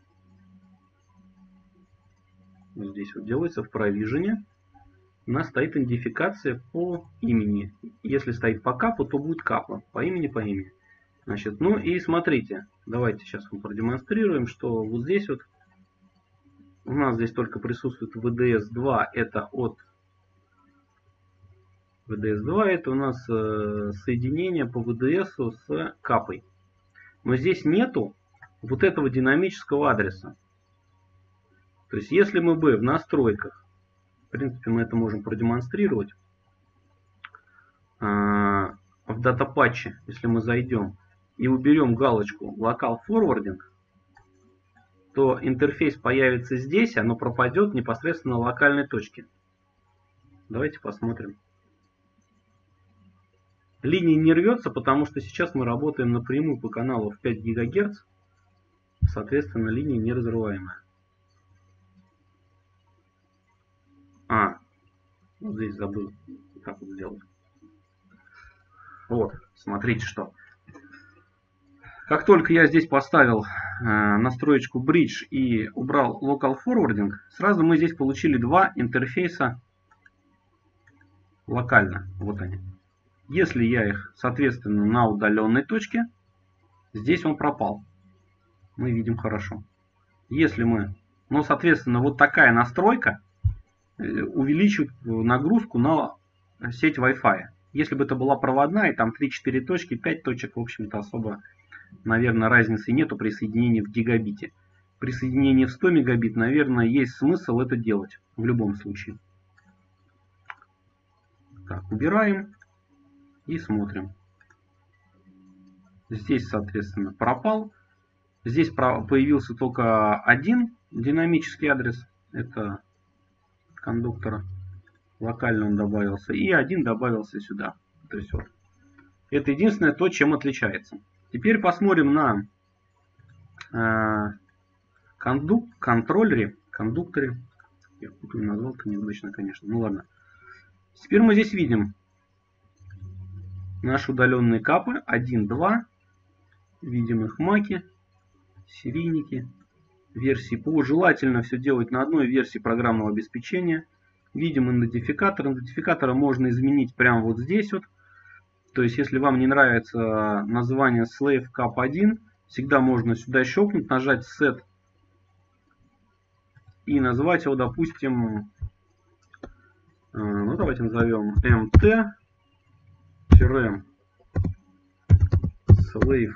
[SPEAKER 1] здесь вот делается в провижене. У нас стоит идентификация по имени. Если стоит по капу, то будет капа. По имени, по имени. Значит, ну и смотрите, давайте сейчас вам продемонстрируем, что вот здесь вот у нас здесь только присутствует ви ди эс два, это от ви ди эс два, это у нас э, соединение по ви ди эс с капой. Но здесь нету вот этого динамического адреса. То есть если мы бы в настройках, в принципе мы это можем продемонстрировать, э, в датапатче, если мы зайдем и уберем галочку Local Forwarding, то интерфейс появится здесь, оно пропадет непосредственно на локальной точке. Давайте посмотрим. Линия не рвется, потому что сейчас мы работаем напрямую по каналу в пять гигагерц. Соответственно, линия не разрываемая. А, вот здесь забыл как вот сделать. Вот, смотрите что. Как только я здесь поставил э, настроечку Bridge и убрал Local Forwarding, сразу мы здесь получили два интерфейса локально. Вот они. Если я их, соответственно, на удаленной точке, здесь он пропал. Мы видим хорошо. Если мы, ну, соответственно, вот такая настройка увеличит нагрузку на сеть Wi-Fi. Если бы это была проводная, и там три-четыре точки, пять точек, в общем-то, особо, наверное, разницы нету при соединении в гигабите. При соединении в сто мегабит, наверное, есть смысл это делать в любом случае. Так, убираем и смотрим. Здесь, соответственно, пропал. Здесь появился только один динамический адрес. Это кондуктора. Локально он добавился. И один добавился сюда. То есть вот. Это единственное то, чем отличается. Теперь посмотрим на э, кондук, контроллере. Кондукторе. Я путаю, назвал-то неудачно, конечно. Ну ладно. Теперь мы здесь видим наши удаленные капы. один, два. Видим их маки. Серийники. Версии ПО. Желательно все делать на одной версии программного обеспечения. Видим идентификатор. Идентификатора можно изменить прямо вот здесь вот. То есть, если вам не нравится название slave cap один, всегда можно сюда щелкнуть, нажать set и назвать его, допустим, ну давайте назовем эм тэ slave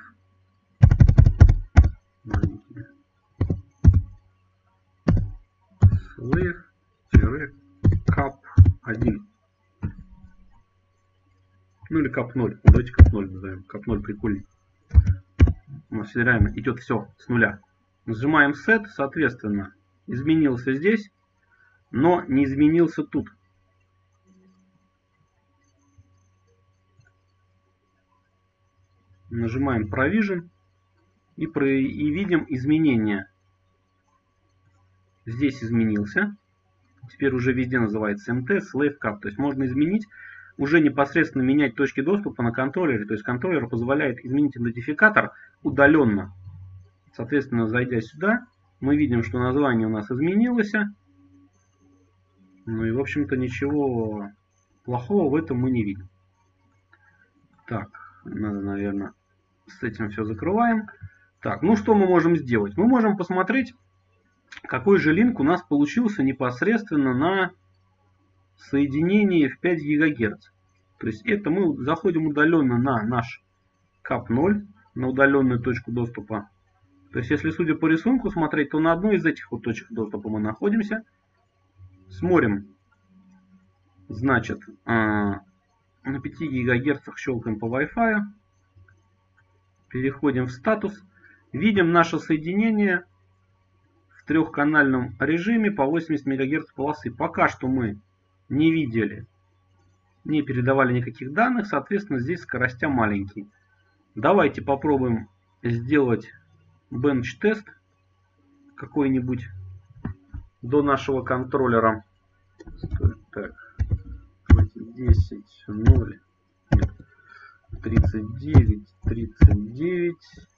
[SPEAKER 1] slave-cap один. Ну или cap ноль. Давайте cap ноль назовем. cap ноль прикольнее. У нас все реально идет все с нуля. Нажимаем set, соответственно, изменился здесь, но не изменился тут. Нажимаем Provision и, про, и видим изменения. Здесь изменился. Теперь уже везде называется эм ти, Slave Cap. То есть можно изменить, уже непосредственно менять точки доступа на контроллере. То есть контроллер позволяет изменить идентификатор удаленно. Соответственно, зайдя сюда, мы видим, что название у нас изменилось. Ну и, в общем-то, ничего плохого в этом мы не видим. Так, надо, наверное, с этим все закрываем. Так, ну что мы можем сделать? Мы можем посмотреть, какой же линк у нас получился непосредственно на соединении в пять гигагерц. То есть это мы заходим удаленно на наш cap ноль, на удаленную точку доступа. То есть если, судя по рисунку, смотреть, то на одной из этих вот точек доступа мы находимся. Смотрим, значит, на пяти гигагерцах щелкаем по Wi-Fi. Переходим в статус. Видим наше соединение в трехканальном режиме по восемьдесят мегагерц полосы. Пока что мы не видели, не передавали никаких данных, соответственно, здесь скоростя маленькие. Давайте попробуем сделать бенч-тест какой-нибудь до нашего контроллера. Так, десять, ноль, нет, тридцать девять, тридцать девять,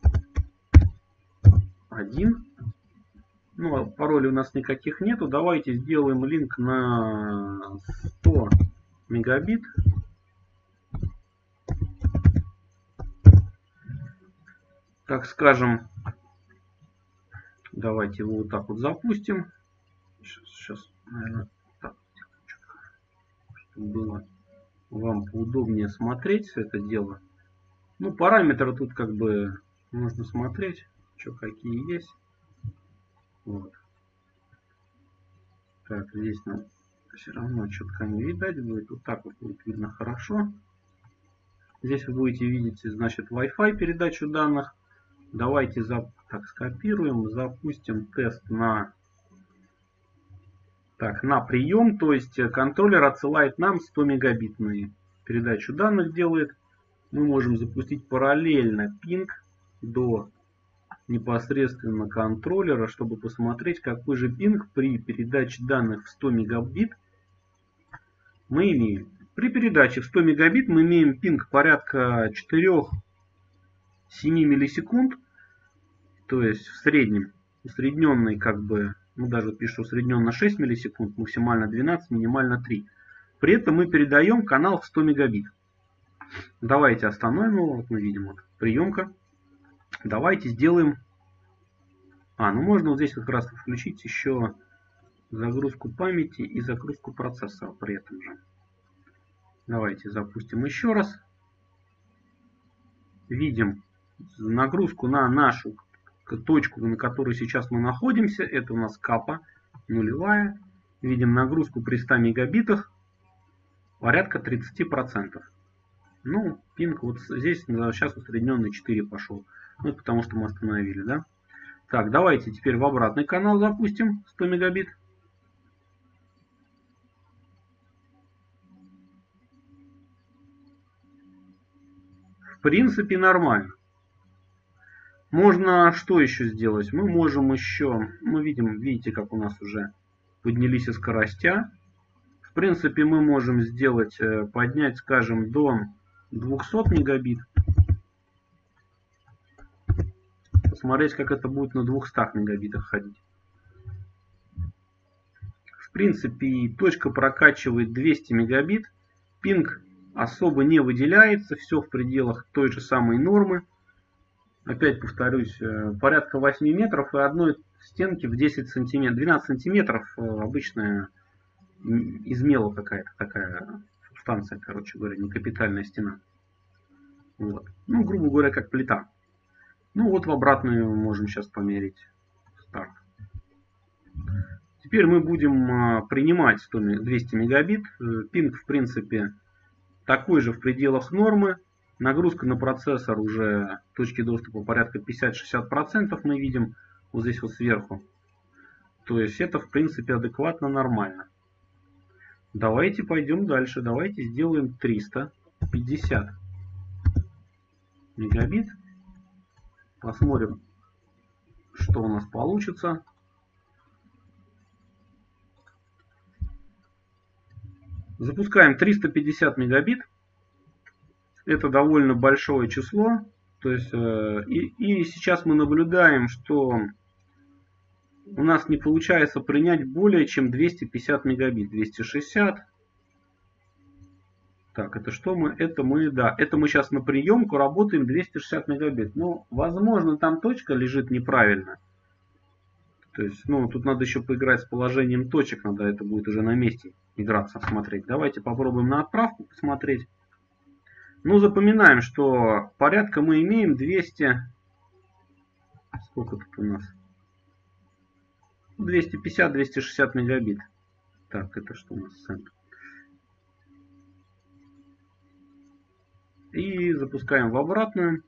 [SPEAKER 1] один. Ну, а паролей у нас никаких нету. Давайте сделаем линк на сто мегабит. Так скажем, давайте его вот так вот запустим. Сейчас, сейчас наверное, так, чтобы было вам поудобнее смотреть все это дело. Ну, параметры тут как бы можно смотреть, что какие есть. Вот. Так, здесь нам все равно четко не видать будет. Вот так вот будет видно хорошо. Здесь вы будете видеть, значит, Wi-Fi передачу данных. Давайте за, так, скопируем, запустим тест на, так, на прием. То есть контроллер отсылает нам сто мегабитную передачу данных делает. Мы можем запустить параллельно пинг до непосредственно контроллера, чтобы посмотреть, какой же пинг при передаче данных в сто мегабит мы имеем. При передаче в сто мегабит мы имеем пинг порядка четыре-семь миллисекунд, то есть в среднем, усредненный как бы, ну даже пишу усредненно шесть миллисекунд, максимально двенадцать, минимально три. При этом мы передаем канал в сто мегабит. Давайте остановим его, вот мы видим, вот приемка. Давайте сделаем, а, ну можно вот здесь как раз включить еще загрузку памяти и загрузку процессора при этом же. Давайте запустим еще раз. Видим нагрузку на нашу точку, на которой сейчас мы находимся. Это у нас капа нулевая. Видим нагрузку при ста мегабитах порядка тридцати процентов. Ну, пинг вот здесь сейчас усредненный четыре пошел. Ну, потому что мы остановили, да? Так, давайте теперь в обратный канал запустим сто мегабит. В принципе, нормально. Можно что еще сделать? Мы можем еще, мы видим, видите, как у нас уже поднялись и скоростя. В принципе, мы можем сделать, поднять, скажем, до двухсот мегабит. Посмотреть, как это будет на двухстах мегабитах ходить. В принципе, точка прокачивает двести мегабит. Пинг особо не выделяется. Все в пределах той же самой нормы. Опять повторюсь, порядка восьми метров и одной стенки в десять сантиметров. двенадцать сантиметров обычная из мела какая-то такая субстанция, короче говоря, не капитальная стена. Вот. Ну, грубо говоря, как плита. Ну, вот в обратную можем сейчас померить. Старт. Теперь мы будем принимать двести мегабит. Пинг, в принципе, такой же в пределах нормы. Нагрузка на процессор уже точки доступа порядка пятьдесят-шестьдесят процентов мы видим вот здесь вот сверху. То есть это, в принципе, адекватно, нормально. Давайте пойдем дальше. Давайте сделаем триста пятьдесят мегабит. Посмотрим, что у нас получится. Запускаем триста пятьдесят мегабит. Это довольно большое число. То есть, э, и, и сейчас мы наблюдаем, что у нас не получается принять более чем двести пятьдесят мегабит. двести шестьдесят. Так, это что мы? Это мы, да, это мы сейчас на приемку работаем двести шестьдесят мегабит. Но, возможно, там точка лежит неправильно. То есть, ну, тут надо еще поиграть с положением точек. Надо это будет уже на месте играться, смотреть. Давайте попробуем на отправку посмотреть. Ну, запоминаем, что порядка мы имеем двести... Сколько тут у нас? двести пятьдесят — двести шестьдесят мегабит. Так, это что у нас? И запускаем в обратную.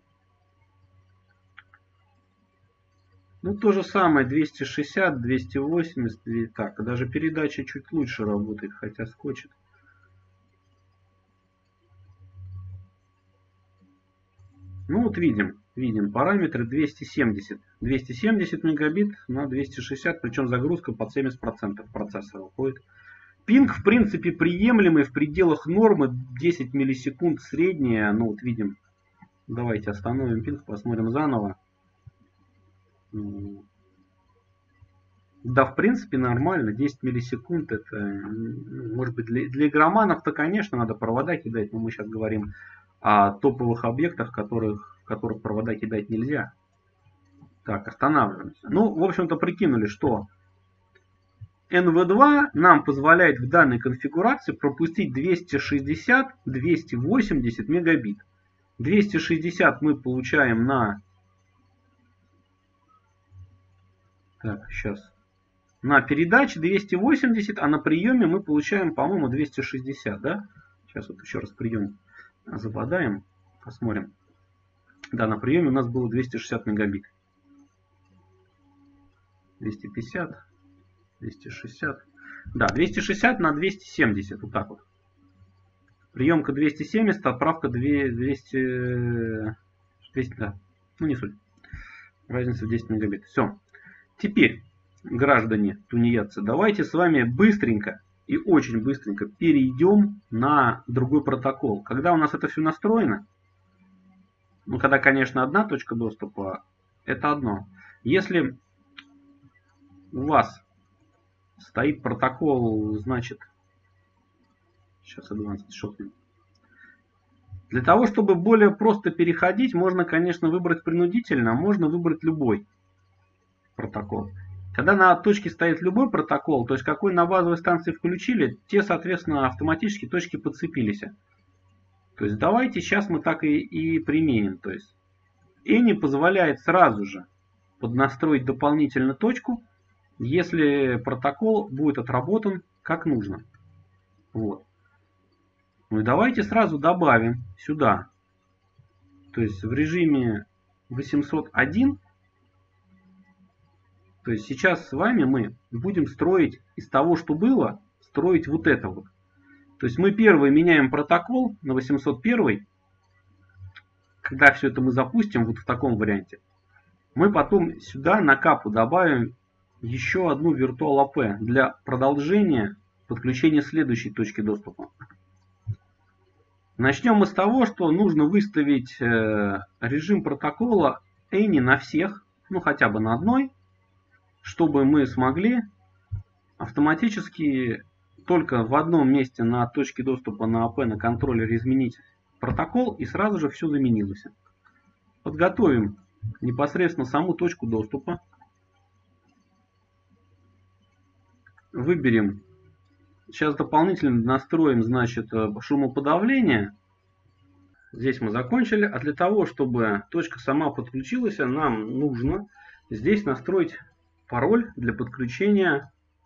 [SPEAKER 1] Ну, то же самое, двести шестьдесят, двести восемьдесят. Так, даже передача чуть лучше работает, хотя скочит. Ну, вот видим, видим параметры двести семьдесят. двести семьдесят мегабит на двести шестьдесят, причем загрузка под семьдесят процентов процессора уходит. Пинг, в принципе, приемлемый, в пределах нормы, десять миллисекунд средняя. Ну, вот видим. Давайте остановим пинг, посмотрим заново. Да, в принципе, нормально. десять миллисекунд. Это, может быть, для, для игроманов-то, конечно, надо провода кидать. Но мы сейчас говорим о топовых объектах, которых, в которых провода кидать нельзя. Так, останавливаемся. Ну, в общем-то, прикинули, что эн ви два нам позволяет в данной конфигурации пропустить двести шестьдесят — двести восемьдесят мегабит. двести шестьдесят мы получаем на... Так, сейчас. На передаче двести восемьдесят, а на приеме мы получаем, по-моему, двести шестьдесят, да? Сейчас вот еще раз прием забодаем, посмотрим. Да, на приеме у нас было двести шестьдесят мегабит. двести пятьдесят, двести шестьдесят. Да, двести шестьдесят на двести семьдесят, вот так вот. Приемка двести семьдесят, отправка двести, двести, да, ну не суть. Разница в десять мегабит. Все. Теперь, граждане тунеядцы, давайте с вами быстренько и очень быстренько перейдем на другой протокол. Когда у нас это все настроено, ну, когда, конечно, одна точка доступа, это одно. Если у вас стоит протокол, значит, сейчас Advanced Shopping. Для того, чтобы более просто переходить, можно, конечно, выбрать принудительно, а можно выбрать любой протокол. Когда на точке стоит любой протокол, то есть какой на базовой станции включили, те, соответственно, автоматически точки подцепились. То есть давайте сейчас мы так и, и применим. То есть Any позволяет сразу же поднастроить дополнительно точку, если протокол будет отработан как нужно. Вот. Ну и давайте сразу добавим сюда. То есть в режиме восемьсот один. То есть сейчас с вами мы будем строить из того, что было, строить вот это вот. То есть мы первый меняем протокол на восемьсот один. Когда все это мы запустим вот в таком варианте, мы потом сюда на капу добавим еще одну Virtual эй пи ай для продолжения подключения следующей точки доступа. Начнем мы с того, что нужно выставить режим протокола Any на всех, ну хотя бы на одной, чтобы мы смогли автоматически только в одном месте на точке доступа на эй пи ай на контроллере изменить протокол, и сразу же все заменилось. Подготовим непосредственно саму точку доступа. Выберем. Сейчас дополнительно настроим, значит, шумоподавление. Здесь мы закончили. А для того, чтобы точка сама подключилась, нам нужно здесь настроить пароль для подключения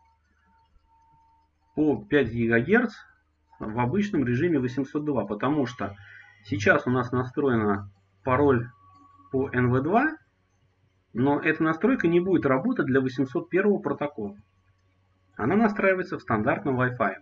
[SPEAKER 1] по пять гигагерц в обычном режиме восемьсот два. Потому что сейчас у нас настроена пароль по эн ви два, но эта настройка не будет работать для восемьсот первого протокола. Она настраивается в стандартном Wi-Fi.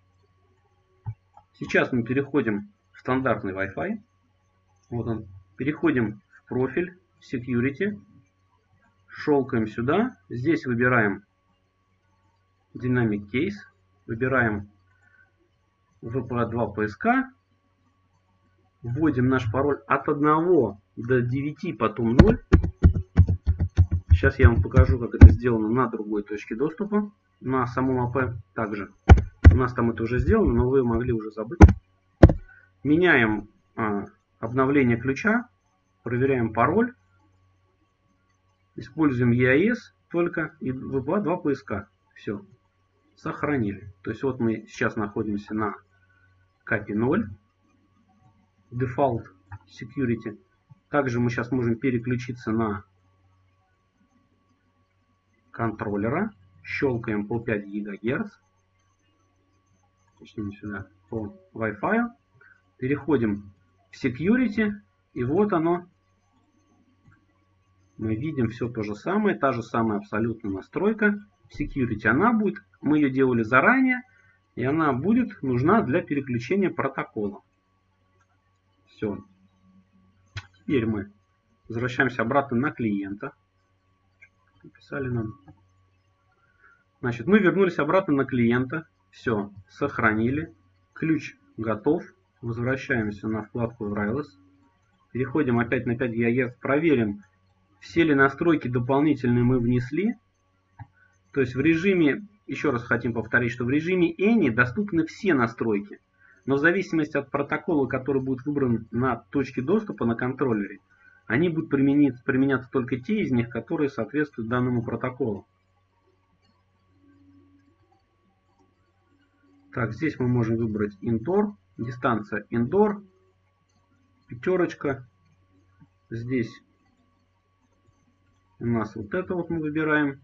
[SPEAKER 1] Сейчас мы переходим в стандартный Wi-Fi. Вот он. Переходим в профиль Security. Щелкаем сюда. Здесь выбираем Dynamic Case. Выбираем ви пи два пи эс кей. Вводим наш пароль от одного до девяти, потом ноль. Сейчас я вам покажу, как это сделано на другой точке доступа. На самом эй пи также. У нас там это уже сделано, но вы могли уже забыть. Меняем а, обновление ключа. Проверяем пароль. Используем и ай эс только и ви пи два пи эс кей. Все. Сохранили. То есть вот мы сейчас находимся на капи ноль. Default Security. Также мы сейчас можем переключиться на контроллера. Щелкаем по пять гигагерц. Точнее сюда по Wi-Fi. Переходим в Security. И вот оно. Мы видим все то же самое. Та же самая абсолютно настройка. Security. Она будет. Мы ее делали заранее. И она будет нужна для переключения протокола. Все. Теперь мы возвращаемся обратно на клиента. Написали нам. Значит, мы вернулись обратно на клиента. Все, сохранили. Ключ готов. Возвращаемся на вкладку Wireless. Переходим опять на пять гигагерц. Проверим, все ли настройки дополнительные мы внесли. То есть в режиме, еще раз хотим повторить, что в режиме Any доступны все настройки. Но в зависимости от протокола, который будет выбран на точке доступа на контроллере, они будут применяться только те из них, которые соответствуют данному протоколу. Так, здесь мы можем выбрать Indoor, дистанция Indoor, пятерочка. Здесь у нас вот это вот мы выбираем.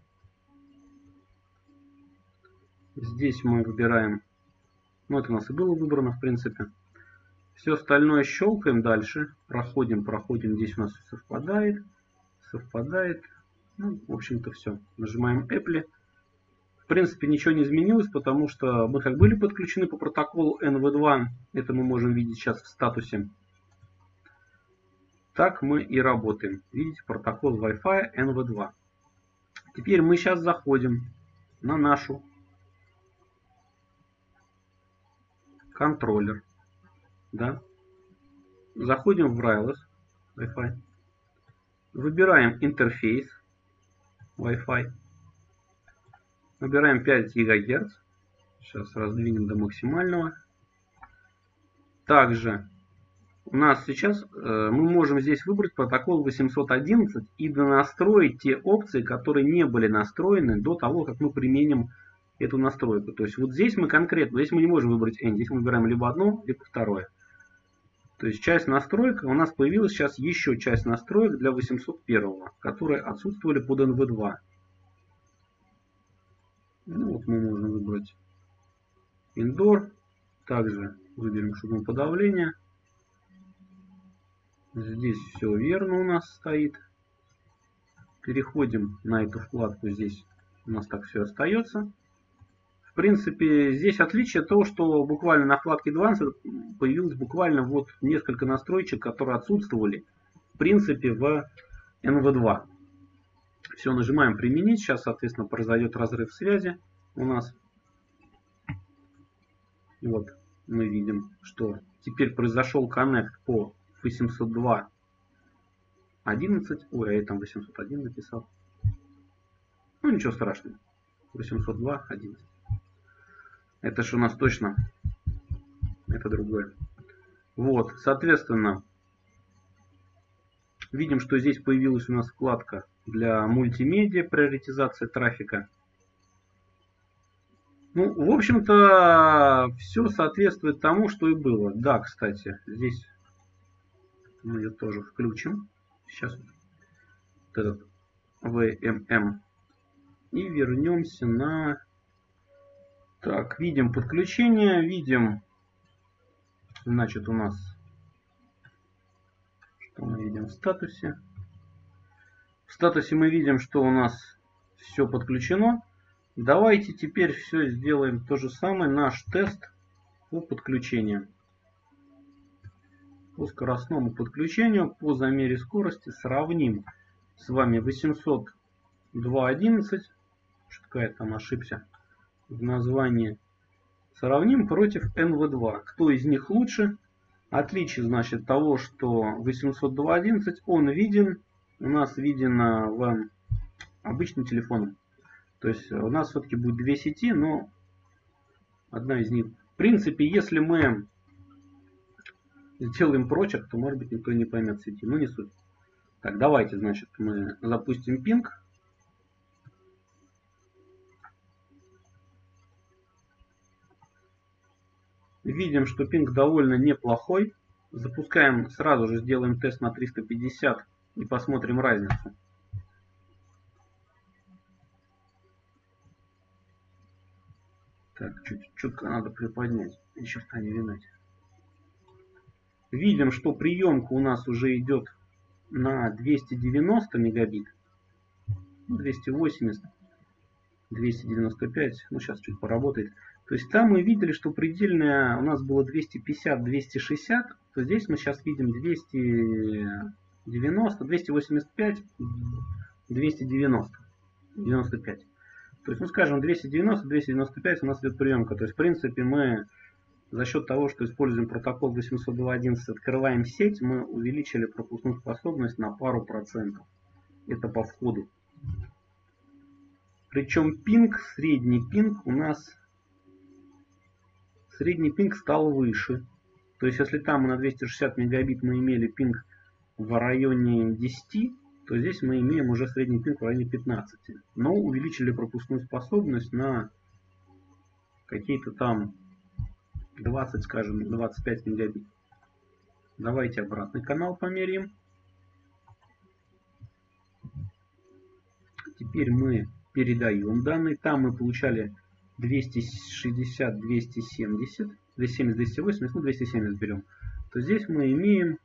[SPEAKER 1] Здесь мы выбираем, ну это у нас и было выбрано в принципе. Все остальное щелкаем дальше, проходим, проходим, здесь у нас совпадает, совпадает. Ну, в общем-то все. Нажимаем Apple. В принципе ничего не изменилось, потому что мы как были подключены по протоколу эн ви два, это мы можем видеть сейчас в статусе, так мы и работаем. Видите, протокол Wi-Fi эн ви два. Теперь мы сейчас заходим на нашу контроллер. Да? Заходим в Wireless Wi-Fi. Выбираем интерфейс Wi-Fi. Набираем пять гигагерц. Сейчас раздвинем до максимального. Также у нас сейчас э, мы можем здесь выбрать протокол восемьсот одиннадцать и донастроить те опции, которые не были настроены до того, как мы применим эту настройку. То есть вот здесь мы конкретно, здесь мы не можем выбрать N, здесь мы выбираем либо одно, либо второе. То есть часть настроек, у нас появилась сейчас еще часть настроек для восемьсот первого, которые отсутствовали под эн ви два. Ну, вот мы можем выбрать Indoor. Также выберем шумоподавление. Здесь все верно у нас стоит. Переходим на эту вкладку. Здесь у нас так все остается. В принципе, здесь отличие то, что буквально на вкладке Advanced появилось буквально вот несколько настроечек, которые отсутствовали в принципе в эн ви два. Все, нажимаем применить. Сейчас, соответственно, произойдет разрыв связи у нас. Вот мы видим, что теперь произошел коннект по восемьсот два одиннадцать. Ой, я там восемьсот один написал. Ну ничего страшного. восемьсот два одиннадцать. Это же у нас точно. Это другое. Вот, соответственно, видим, что здесь появилась у нас вкладка для мультимедиа, приоритизация трафика. Ну, в общем-то, все соответствует тому, что и было. Да, кстати, здесь Мы ее тоже включим. Сейчас вот этот ви эм эм. И вернемся на... Так, видим подключение, видим, значит, у нас, что мы видим в статусе. В статусе мы видим, что у нас все подключено. Давайте теперь все сделаем то же самое, наш тест по подключению. По скоростному подключению, по замере скорости сравним с вами восемьсот два одиннадцать, что-то я там ошибся в названии, сравним против эн ви два. Кто из них лучше? Отличие, значит, того, что восемьсот два одиннадцать, он виден, у нас виден в обычным телефоном. То есть у нас все-таки будет две сети, но одна из них. В принципе, если мы сделаем прочерк, то, может быть, никто не поймет сети. Ну, не суть. Так, давайте, значит, мы запустим пинг. Видим, что пинг довольно неплохой. Запускаем, сразу же сделаем тест на триста пятьдесят и посмотрим разницу. Так, чуть чутко надо приподнять. Еще что не видать. Видим, что приемка у нас уже идет на двести девяносто мегабит. двести восемьдесят, двести девяносто пять. Ну, сейчас чуть поработает. То есть там мы видели, что предельная у нас было двести пятьдесят — двести шестьдесят. То здесь мы сейчас видим двести девяносто, двести восемьдесят пять, двести девяносто, девяносто пять. То есть, ну, скажем, двести девяносто — двести девяносто пять у нас идет приемка. То есть, в принципе, мы за счет того, что используем протокол восемьсот два одиннадцать, открываем сеть, мы увеличили пропускную способность на пару процентов. Это по входу. Причем пинг, средний пинг у нас, средний пинг стал выше. То есть, если там на двести шестьдесят мегабит мы имели пинг в районе десяти, то здесь мы имеем уже средний пинг в районе пятнадцати. Но увеличили пропускную способность на какие-то там двадцать, скажем, двадцать пять мегабит. Давайте обратный канал померяем. Теперь мы передаем данные. Там мы получали двести шестьдесят — двести семьдесят, двести семьдесят — двести восемьдесят, ну двести семьдесят берем. То здесь мы имеем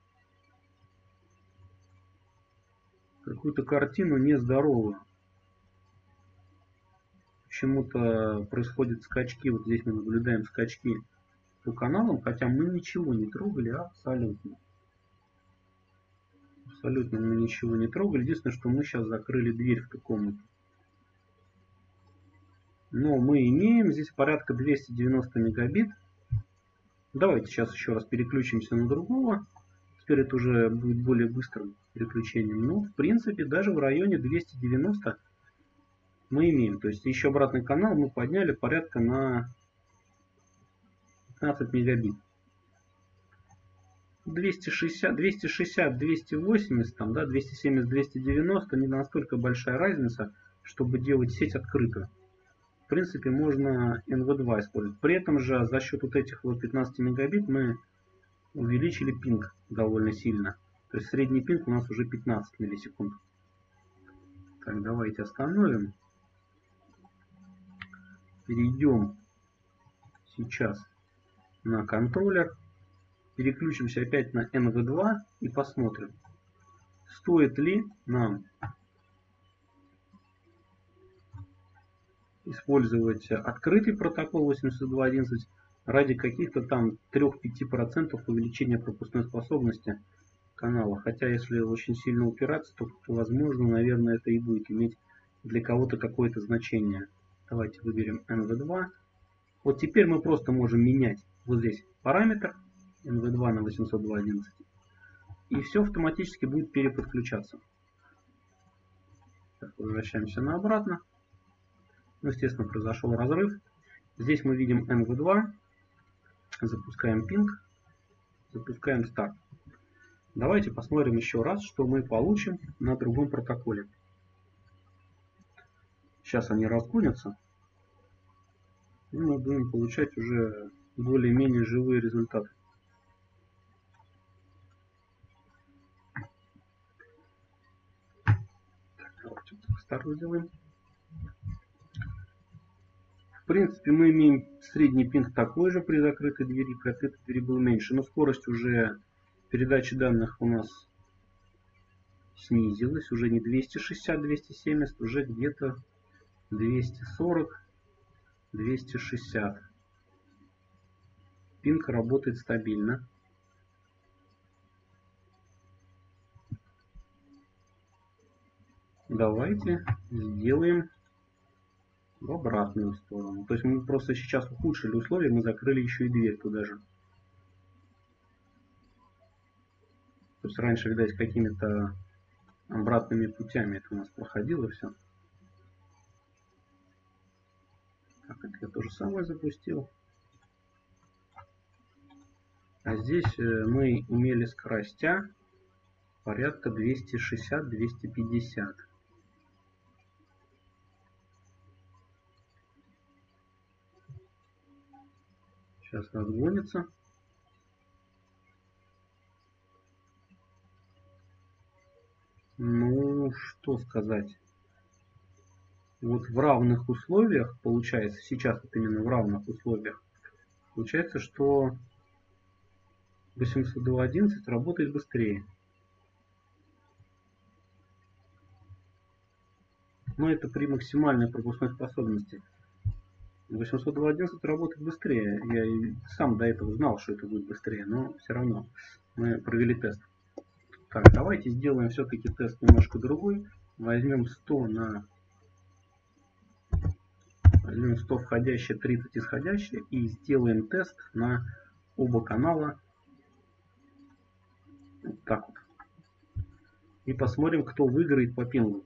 [SPEAKER 1] какую-то картину нездоровую. Почему-то происходят скачки. Вот здесь мы наблюдаем скачки по каналам, хотя мы ничего не трогали абсолютно. Абсолютно мы ничего не трогали. Единственное, что мы сейчас закрыли дверь в ту комнату. Но мы имеем здесь порядка двести девяносто мегабит. Давайте сейчас еще раз переключимся на другого. Теперь это уже будет более быстрым переключением. Но в принципе даже в районе двухсот девяноста мы имеем. То есть еще обратный канал мы подняли порядка на пятнадцать мегабит. двести шестьдесят, двести шестьдесят, двести восемьдесят, там, да, двести семьдесят, двести девяносто не настолько большая разница, чтобы делать сеть открыто. В принципе, можно эн ви два использовать. При этом же за счет вот этих вот пятнадцати мегабит мы увеличили пинг довольно сильно. То есть средний пинг у нас уже пятнадцать миллисекунд. Так, давайте остановим. Перейдем сейчас на контроллер. Переключимся опять на эн ви два и посмотрим, стоит ли нам использовать открытый протокол восемьсот два одиннадцать ради каких-то там трёх-пяти процентов увеличения пропускной способности канала. Хотя если очень сильно упираться, то возможно, наверное, это и будет иметь для кого-то какое-то значение. Давайте выберем эн ви два. Вот теперь мы просто можем менять вот здесь параметр эн ви два на восемьсот два одиннадцать. И все автоматически будет переподключаться. Так, возвращаемся на обратно. Ну, естественно, произошел разрыв. Здесь мы видим эн ви два. Запускаем пинг. Запускаем старт. Давайте посмотрим еще раз, что мы получим на другом протоколе. Сейчас они разгонятся. И мы будем получать уже более-менее живые результаты. Давайте старт сделаем. В принципе, мы имеем средний пинг такой же при закрытой двери, при открытой двери был меньше, но скорость уже передачи данных у нас снизилась, уже не двести шестьдесят — двести семьдесят, уже где-то двести сорок — двести шестьдесят. Пинг работает стабильно. Давайте сделаем в обратную сторону. То есть мы просто сейчас ухудшили условия, мы закрыли еще и дверь туда же. То есть раньше, видать, какими-то обратными путями это у нас проходило все. Так, это я то же самое запустил. А здесь мы имели скоростя порядка двести шестьдесят — двести пятьдесят. Сейчас разгонится. Ну, что сказать. Вот в равных условиях, получается, сейчас вот именно в равных условиях, получается, что восемьсот два одиннадцать работает быстрее. Но это при максимальной пропускной способности. восемьсот два одиннадцать работает быстрее. Я и сам до этого знал, что это будет быстрее, но все равно мы провели тест. Так, давайте сделаем все-таки тест немножко другой. Возьмем сто на возьмем сто входящие, тридцать исходящие и сделаем тест на оба канала. Вот так вот. И посмотрим, кто выиграет по пингу.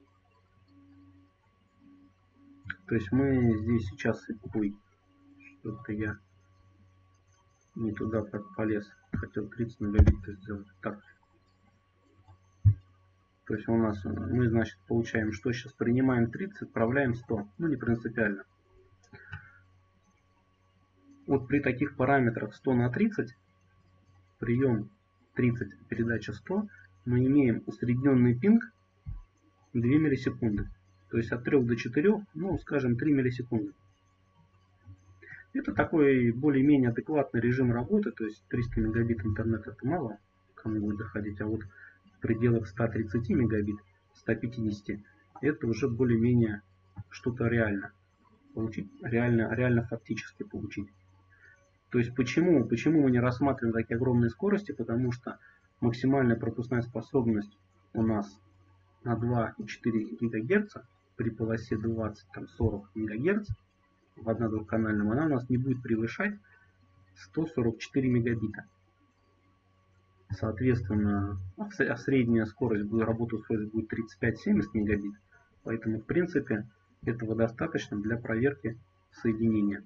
[SPEAKER 1] То есть мы здесь сейчас... Ой, что-то я не туда полез. Хотел тридцать мегабит сделать. Так. То есть у нас мы, значит, получаем, что сейчас принимаем тридцать, отправляем сто. Ну, не принципиально. Вот при таких параметрах сто на тридцать, прием тридцать, передача сто, мы имеем усредненный пинг две миллисекунды. То есть от трёх до четырёх, ну, скажем, три миллисекунды. Это такой более-менее адекватный режим работы, то есть триста мегабит интернета это мало кому будет доходить, а вот в пределах ста тридцати мегабит, ста пятидесяти, это уже более-менее что-то реально получить, реально, реально фактически получить. То есть почему, почему мы не рассматриваем такие огромные скорости? Потому что максимальная пропускная способность у нас на два и четыре гигагерца при полосе двадцать — сорок мегагерц в однодвухканальном, она у нас не будет превышать сто сорок четыре мегабита. Соответственно, средняя скорость работы устройства будет тридцать пять — семьдесят мегабит. Поэтому, в принципе, этого достаточно для проверки соединения.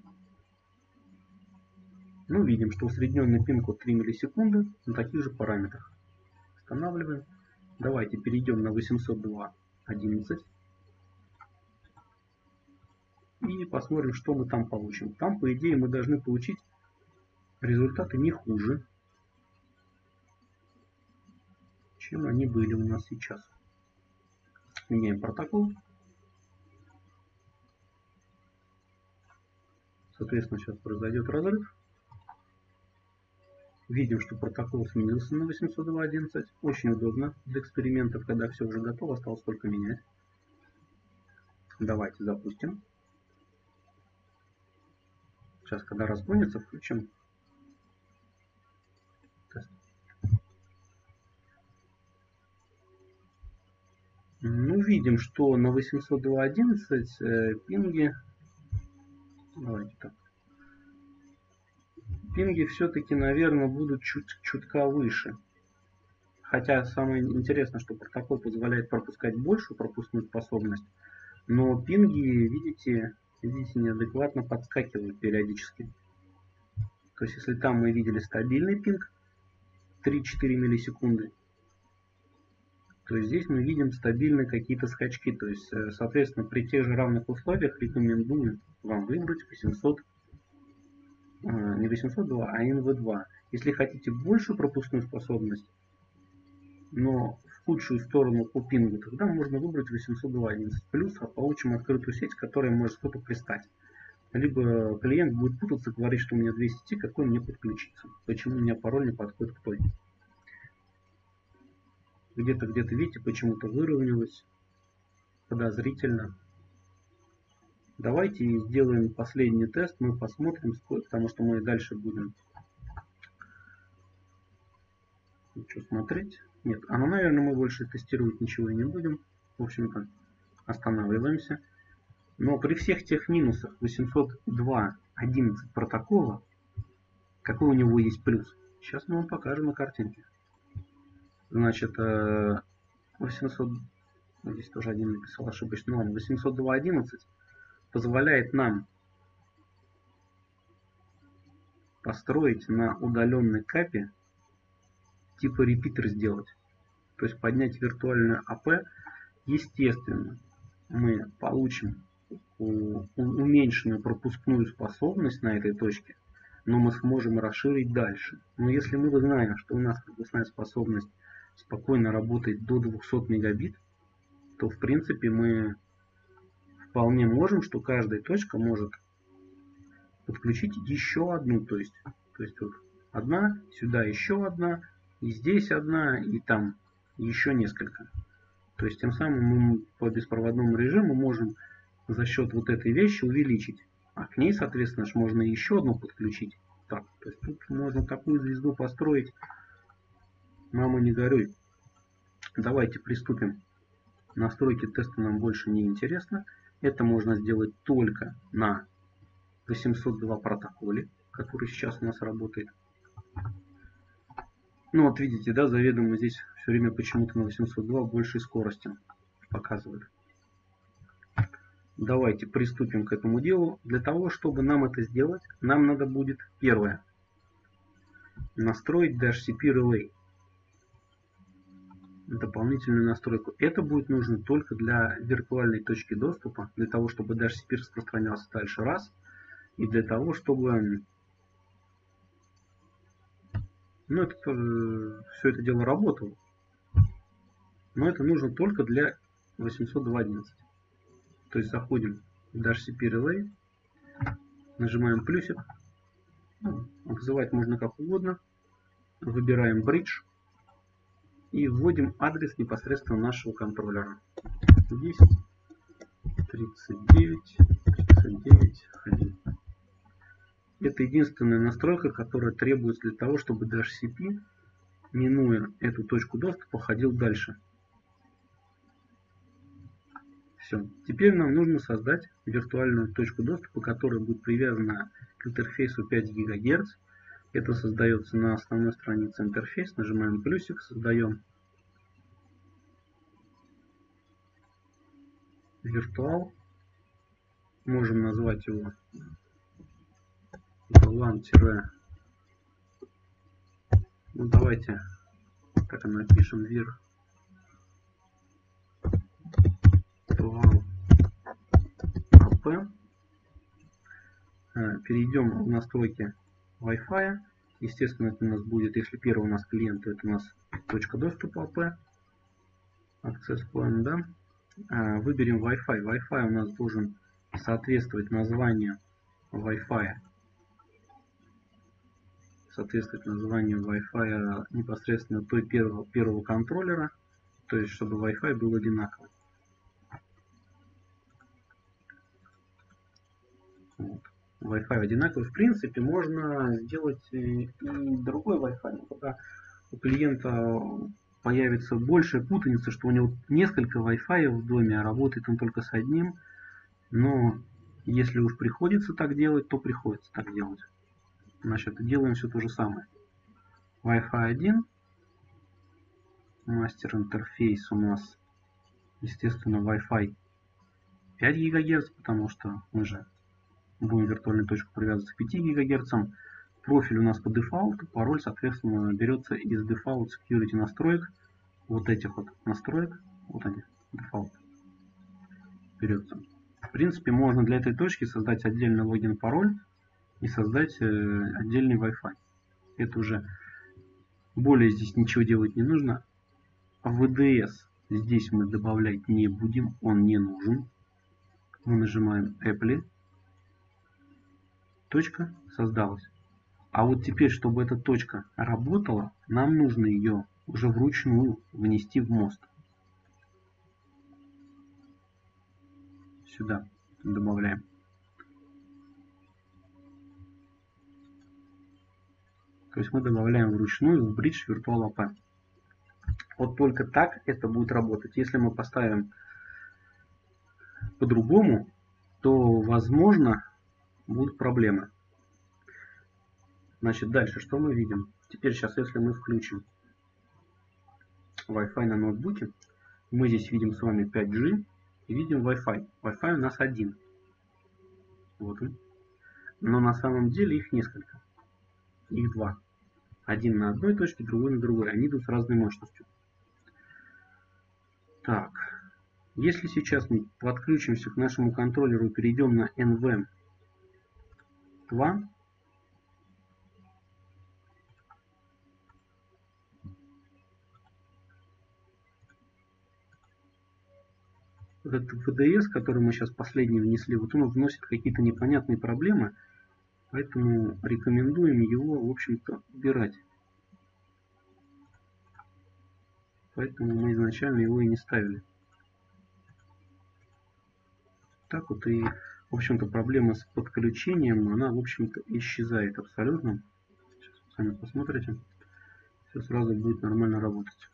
[SPEAKER 1] Ну, видим, что усредненный пинг от три миллисекунды на таких же параметрах. Устанавливаем. Давайте перейдем на восемьсот два одиннадцать. И посмотрим, что мы там получим. Там, по идее, мы должны получить результаты не хуже, чем они были у нас сейчас. Меняем протокол. Соответственно, сейчас произойдет разрыв. Видим, что протокол сменился на восемьсот два одиннадцать. Очень удобно для экспериментов, когда все уже готово, осталось только менять. Давайте запустим. Сейчас, когда разгонится, включим тест. Ну, видим, что на восемьсот два одиннадцать э, пинги, давайте так, пинги все-таки, наверное, будут чуть чутка выше. Хотя самое интересное, что протокол позволяет пропускать большую пропускную способность, но пинги, видите, видите, неадекватно подскакивают периодически. То есть, если там мы видели стабильный пинг три-четыре миллисекунды, то здесь мы видим стабильные какие-то скачки. То есть, соответственно, при тех же равных условиях рекомендую вам выбрать восемьсот, не восемьсот два, а эн вэ два. Если хотите большую пропускную способность, но худшую сторону по пингу, тогда можно выбрать восемьсот два точка одиннадцать плюс, а получим открытую сеть, к которой может кто-то пристать. Либо клиент будет путаться, говорить, что у меня две сети, какой мне подключиться. Почему у меня пароль не подходит к той. Где-то, где-то, видите, почему-то выровнялось. Подозрительно. Давайте сделаем последний тест. Мы посмотрим, потому что мы дальше будем что смотреть. Нет, а ну, наверное, мы больше тестировать ничего и не будем. В общем-то, останавливаемся. Но при всех тех минусах восемьсот два точка одиннадцать протокола, какой у него есть плюс? Сейчас мы вам покажем на картинке. Значит, восемьсот, здесь тоже один написал ошибочно, ну ладно, восемьсот два точка одиннадцать позволяет нам построить на удаленной капе типа репитер сделать. То есть поднять виртуальную АП. Естественно, мы получим уменьшенную пропускную способность на этой точке, но мы сможем расширить дальше. Но если мы знаем, что у нас пропускная способность спокойно работает до двухсот мегабит, то в принципе мы вполне можем, что каждая точка может подключить еще одну. То есть, то есть вот одна, сюда еще одна, и здесь одна, и там еще несколько. То есть тем самым мы по беспроводному режиму можем за счет вот этой вещи увеличить. А к ней, соответственно, можно еще одну подключить. Так, то есть тут можно такую звезду построить. Мама, не горюй. Давайте приступим. Настройки теста нам больше не интересно. Это можно сделать только на восемьсот два протоколе, который сейчас у нас работает. Ну вот видите, да, заведомо здесь все время почему-то на восемьсот два большей скорости показывает. Давайте приступим к этому делу. Для того, чтобы нам это сделать, нам надо будет первое. Настроить ди эйч си пи Relay. Дополнительную настройку. Это будет нужно только для виртуальной точки доступа. Для того, чтобы ди эйч си пи распространялся дальше раз. И для того, чтобы ну, это, все это дело работало. Но это нужно только для восемьсот два точка одиннадцать. То есть заходим в ди эйч си пи Relay, нажимаем плюсик, вызывать можно как угодно, выбираем Bridge и вводим адрес непосредственно нашего контроллера. десять тридцать девять тридцать девять один. Это единственная настройка, которая требуется для того, чтобы ди эйч си пи, минуя эту точку доступа, ходил дальше. Все. Теперь нам нужно создать виртуальную точку доступа, которая будет привязана к интерфейсу пять гигагерц. Это создается на основной странице интерфейс. Нажимаем плюсик, создаем виртуал. Можем назвать его ван тире. Ну давайте так и напишем вир. Перейдем в настройки Wi-Fi. Естественно, это у нас будет, если первый у нас клиент, то это у нас точка доступа эй пи. Access Point, да. Выберем Wi-Fi. Wi-Fi у нас должен соответствовать названию Wi-Fi. Соответствовать названию Wi-Fi непосредственно той первого, первого контроллера. То есть, чтобы Wi-Fi был одинаковый. Вот. Wi-Fi одинаковый. В принципе, можно сделать и другой Wi-Fi. Когда у клиента появится большая путаница, что у него несколько Wi-Fi в доме, а работает он только с одним. Но если уж приходится так делать, то приходится так делать. Значит, делаем все то же самое. Wi-Fi один. Мастер интерфейс у нас, естественно, Wi-Fi пять гигагерц, потому что мы же будем виртуальную точку привязывать к пяти гигагерцам. Профиль у нас по дефолту, пароль, соответственно, берется из Default Security настроек. Вот этих вот настроек. Вот они, дефолт. Берется. В принципе, можно для этой точки создать отдельный логин, пароль и создать отдельный Wi-Fi. Это уже более здесь ничего делать не нужно. ви ди эс здесь мы добавлять не будем, он не нужен. Мы нажимаем Apply. Точка создалась. А вот теперь, чтобы эта точка работала, нам нужно ее уже вручную внести в мост. Сюда добавляем. То есть мы добавляем вручную в Bridge Virtual эй пи ай. Вот только так это будет работать. Если мы поставим по-другому, то, возможно, будут проблемы. Значит, дальше что мы видим? Теперь сейчас, если мы включим Wi-Fi на ноутбуке, мы здесь видим с вами пять джи и видим Wi-Fi. Wi-Fi у нас один. Вот он. Но на самом деле их несколько. Их два. Один на одной точке, другой на другой. Они идут с разной мощностью. Так. Если сейчас мы подключимся к нашему контроллеру и перейдем на эн ви эм два, вот этот ви ди эс, который мы сейчас последний внесли, вот он вносит какие-то непонятные проблемы, поэтому рекомендуем его, в общем-то, убирать. Поэтому мы изначально его и не ставили. Так вот и, в общем-то, проблема с подключением, она, в общем-то, исчезает абсолютно. Сейчас вы сами посмотрите. Все сразу будет нормально работать.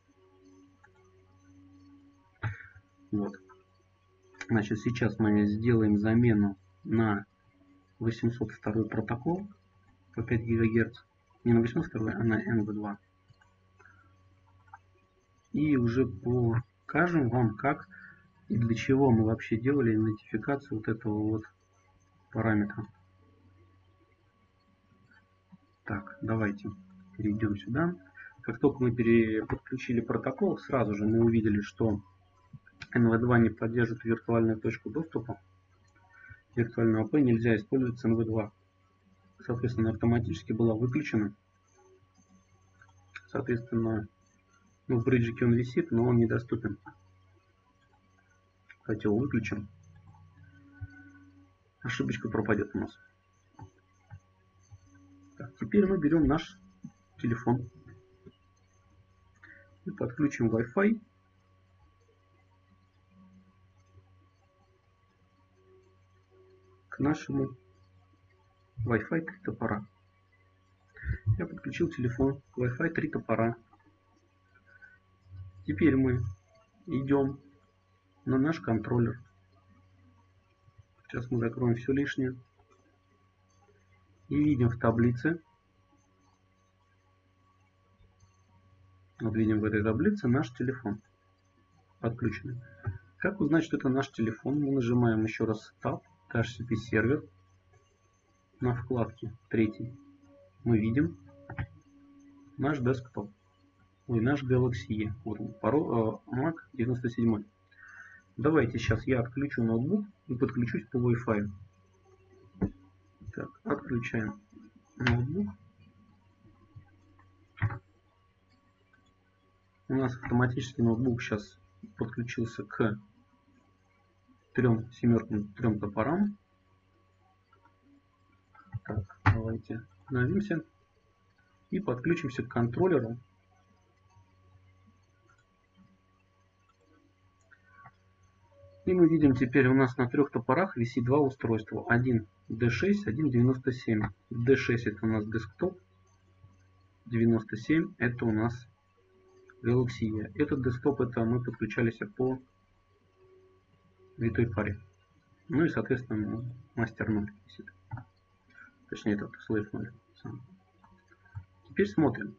[SPEAKER 1] Вот. Значит, сейчас мы сделаем замену на восемьсот второй протокол по пять гигагерц. Не на восемьсот второй, а на эн ви два. И уже покажем вам, как и для чего мы вообще делали идентификацию вот этого вот параметра. Так, давайте перейдем сюда. Как только мы подключили протокол, сразу же мы увидели, что эн ви два не поддерживает виртуальную точку доступа. Виртуальную эй пи ай нельзя использовать с эн ви два. Соответственно, автоматически была выключена. Соответственно, ну, в бриджике он висит, но он недоступен. Давайте его выключим. Ошибочка пропадет у нас. Так, теперь мы берем наш телефон и подключим Wi-Fi к нашему Wi-Fi три топора. Я подключил телефон к Wi-Fi три топора. Теперь мы идем на наш контроллер. Сейчас мы закроем все лишнее. И видим в таблице. Вот видим в этой таблице наш телефон подключенный. Как узнать, что это наш телефон? Мы нажимаем еще раз Tab, ди эйч си пи сервер. На вкладке третий мы видим наш десктоп. Ой, наш Galaxy E. Вот он, пароль, э, мак девяносто семь. Давайте сейчас я отключу ноутбук и подключусь по Wi-Fi. Так, отключаем ноутбук. У нас автоматически ноутбук сейчас подключился к трем семеркам, трем топорам. Так, давайте обновимся и подключимся к контроллеру. И мы видим, теперь у нас на трех топорах висит два устройства. Один ди шесть, один девяносто семь. ди шесть это у нас десктоп. девяносто семь это у нас Galaxy E. Этот десктоп это мы подключались по витой паре. Ну и соответственно мастер ноль висит. Точнее этот слэш ноль. Теперь смотрим.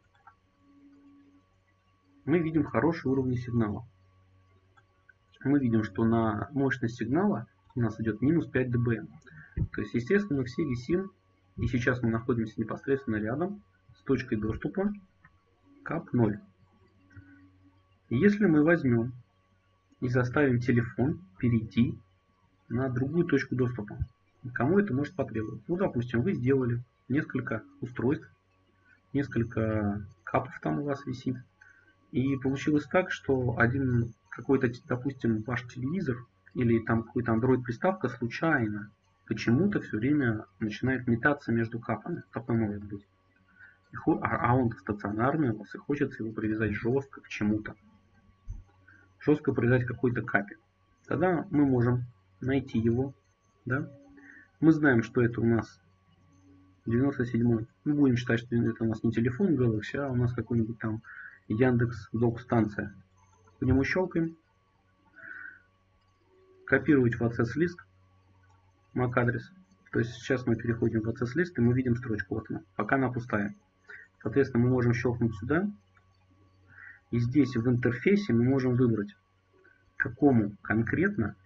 [SPEAKER 1] Мы видим хороший уровень сигнала. Мы видим, что на мощность сигнала у нас идет минус пять дБ. То есть, естественно, мы все висим, и сейчас мы находимся непосредственно рядом с точкой доступа кап ноль. И если мы возьмем и заставим телефон перейти на другую точку доступа, кому это может потребоваться? Ну, допустим, вы сделали несколько устройств, несколько капов там у вас висит, И получилось так, что один какой-то, допустим, ваш телевизор или там какой-то Android-приставка случайно почему-то все время начинает метаться между капами. Такое может быть. А он стационарный у вас, и хочется его привязать жестко к чему-то. Жестко привязать к какой-то капе. Тогда мы можем найти его. Да? Мы знаем, что это у нас девяносто седьмой. Мы будем считать, что это у нас не телефон Galaxy, а у нас какой-нибудь там Яндекс Док станция. По нему щелкаем. Копировать в Access лист мак адрес. То есть сейчас мы переходим в Access лист и мы видим строчку. Вот она. Пока она пустая. Соответственно, мы можем щелкнуть сюда. И здесь в интерфейсе мы можем выбрать, к какому конкретно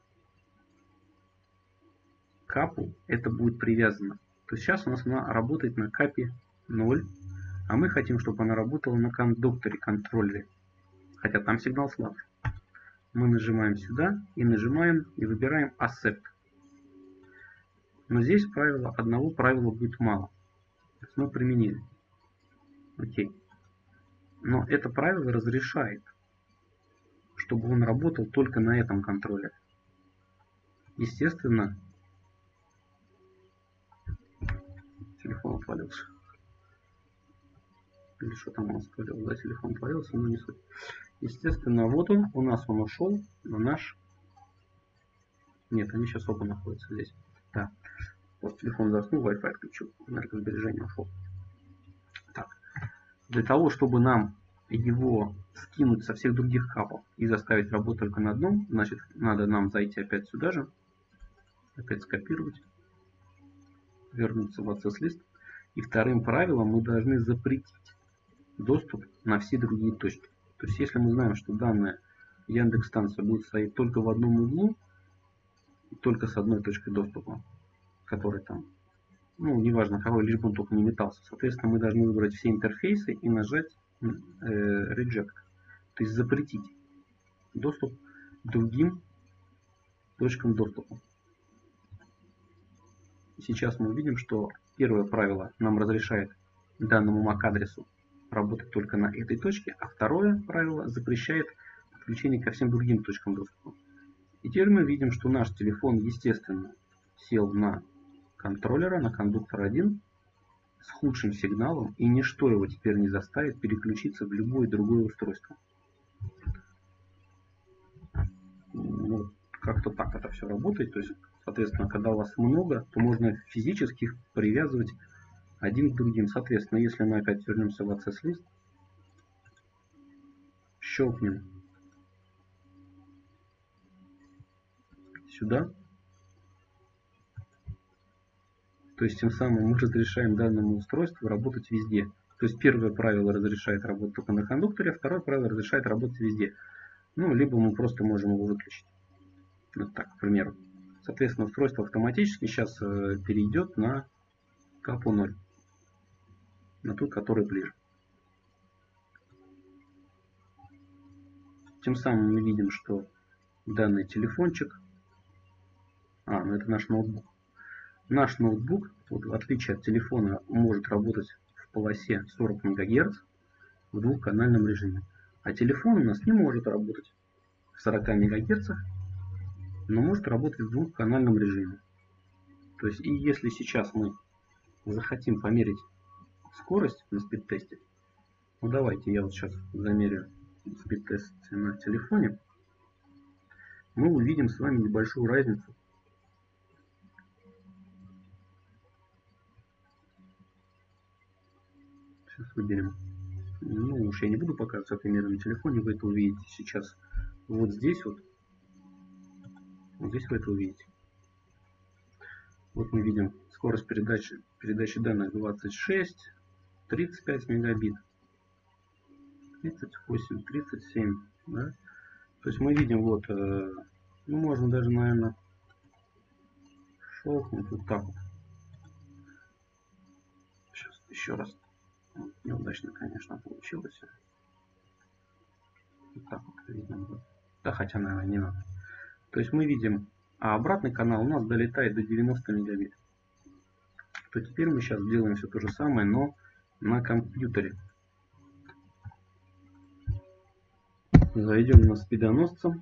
[SPEAKER 1] капу это будет привязано. То есть сейчас у нас она работает на капе ноль. А мы хотим, чтобы она работала на кондукторе, контроллере. Хотя там сигнал слабый. Мы нажимаем сюда и нажимаем и выбираем Accept. Но здесь правило, одного правила будет мало. То есть мы применили. Окей. Но это правило разрешает, чтобы он работал только на этом контроллере. Естественно, телефон отвалился. Или что там у нас отвалилось? Да, телефон отвалился, но не суть. Естественно, вот он, у нас он ушел на наш... Нет, они сейчас оба находятся здесь. Да. Вот телефон заснул, Wi-Fi отключил, энергосбережение ушел. Так. Для того, чтобы нам его скинуть со всех других капов и заставить работать только на одном, значит, надо нам зайти опять сюда же, опять скопировать, вернуться в Access лист. И вторым правилом мы должны запретить доступ на все другие точки. То есть, если мы знаем, что данная Яндекс-станция будет стоять только в одном углу, только с одной точкой доступа, которая там, ну, неважно какой, лишь бы он только не метался. Соответственно, мы должны выбрать все интерфейсы и нажать э, Reject. То есть, запретить доступ к другим точкам доступа. Сейчас мы увидим, что первое правило нам разрешает данному мак адресу работать только на этой точке, а второе правило запрещает подключение ко всем другим точкам доступа. И теперь мы видим, что наш телефон, естественно, сел на контроллера, на кондуктор один с худшим сигналом, и ничто его теперь не заставит переключиться в любое другое устройство. Ну, как-то так это все работает. То есть, соответственно, когда у вас много, то можно физически их привязывать один к другим. Соответственно, если мы опять вернемся в Access лист, щелкнем сюда, то есть тем самым мы разрешаем данному устройству работать везде. То есть первое правило разрешает работать только на кондукторе, а второе правило разрешает работать везде. Ну, либо мы просто можем его выключить. Вот так, к примеру. Соответственно, устройство автоматически сейчас перейдет на капу ноль. На ту, которая ближе. Тем самым мы видим, что данный телефончик... А, ну это наш ноутбук. Наш ноутбук, вот, в отличие от телефона, может работать в полосе сорок мегагерц в двухканальном режиме. А телефон у нас не может работать в сорока мегагерцах, но может работать в двухканальном режиме. То есть, и если сейчас мы захотим померить скорость на спид-тесте, ну давайте я вот сейчас замерю спид-тест на телефоне, мы увидим с вами небольшую разницу. Сейчас выберем. Ну уж я не буду показывать это меру на телефоне, вы это увидите сейчас. Вот здесь вот. Вот здесь вы это увидите. Вот мы видим скорость передачи, передачи данных двадцать шесть, тридцать пять мегабит, тридцать восемь, тридцать семь. Да? То есть мы видим вот, э, ну можно даже, наверное, щелкнуть вот так вот. Сейчас еще раз. Неудачно, конечно, получилось. Вот так вот видно. Да, хотя, наверное, не надо. То есть мы видим, а обратный канал у нас долетает до девяноста мегабит. То теперь мы сейчас делаем все то же самое, но на компьютере. Зайдем на спидоносца.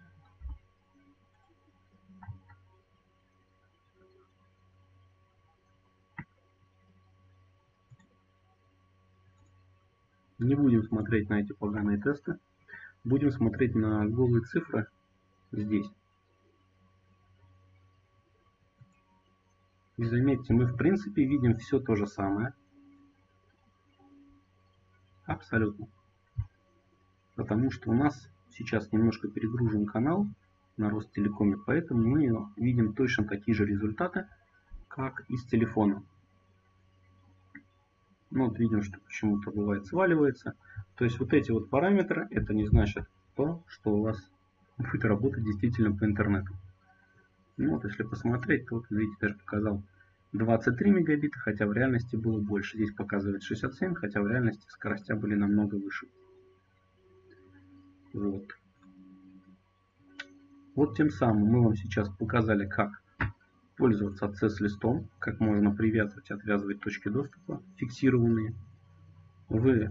[SPEAKER 1] Не будем смотреть на эти поганые тесты. Будем смотреть на голые цифры здесь. И заметьте, мы в принципе видим все то же самое. Абсолютно. Потому что у нас сейчас немножко перегружен канал на Ростелекоме, поэтому мы видим точно такие же результаты, как и с телефона. Ну, вот видим, что почему-то бывает сваливается. То есть вот эти вот параметры, это не значит то, что у вас будет работать действительно по интернету. Ну вот, если посмотреть, то, вот, видите, даже показал двадцать три мегабита, хотя в реальности было больше. Здесь показывает шестьдесят семь, хотя в реальности скоростя были намного выше. Вот. Вот тем самым мы вам сейчас показали, как пользоваться эй си эс-листом, как можно привязывать и отвязывать точки доступа фиксированные. Вы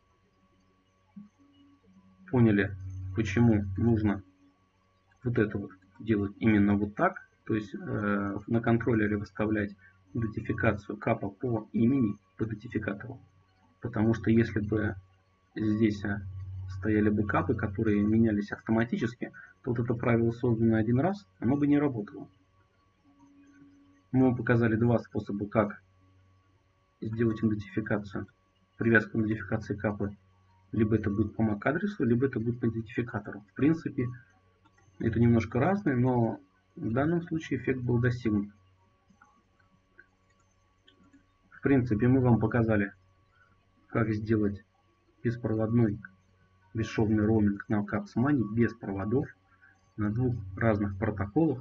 [SPEAKER 1] поняли, почему нужно вот это вот делать именно вот так, то есть э, на контроллере выставлять идентификацию капа по имени по идентификатору, потому что если бы здесь стояли бы капы, которые менялись автоматически, то вот это правило, созданное один раз, оно бы не работало. Мы вам показали два способа, как сделать идентификацию, привязку идентификации капы. Либо это будет по эм эй си-адресу, либо это будет по идентификатору. В принципе, это немножко разные, но в данном случае эффект был достигнут. В принципе, мы вам показали, как сделать беспроводной бесшовный роуминг на Caps Money без проводов на двух разных протоколах.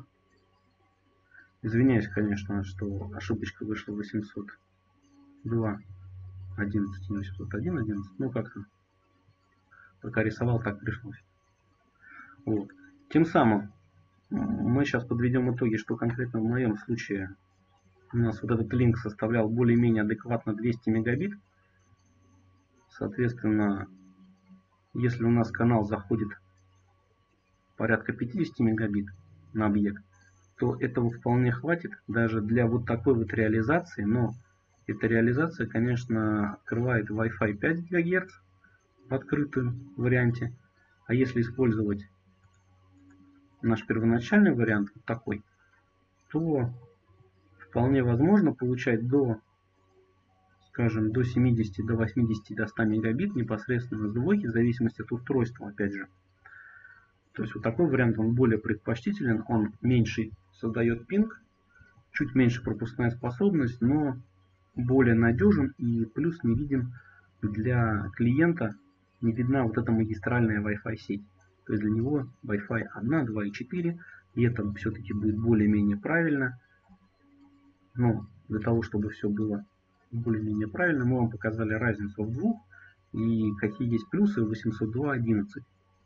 [SPEAKER 1] Извиняюсь, конечно, что ошибочка вышла восемьсот два одиннадцать, не восемьсот один одиннадцать, ну как-то пока рисовал, так пришлось. Вот. Тем самым мы сейчас подведем итоги, что конкретно в моем случае у нас вот этот линк составлял более-менее адекватно двести мегабит. Соответственно, если у нас канал заходит порядка пятьдесят мегабит на объект, то этого вполне хватит даже для вот такой вот реализации. Но эта реализация, конечно, открывает Wi-Fi пять гигагерц в открытом варианте. А если использовать наш первоначальный вариант, вот такой, то вполне возможно получать до, скажем, до семидесяти, до восьмидесяти, до ста мегабит непосредственно с двойки, в зависимости от устройства, опять же. То есть вот такой вариант, он более предпочтителен, он меньше создает пинг, чуть меньше пропускная способность, но более надежен и плюс не виден для клиента, не видна вот эта магистральная Wi-Fi сеть. То есть для него Wi-Fi один, два и четыре, и это все-таки будет более-менее правильно. Но для того, чтобы все было более-менее правильно, мы вам показали разницу в двух и какие есть плюсы в восемьсот два одиннадцать.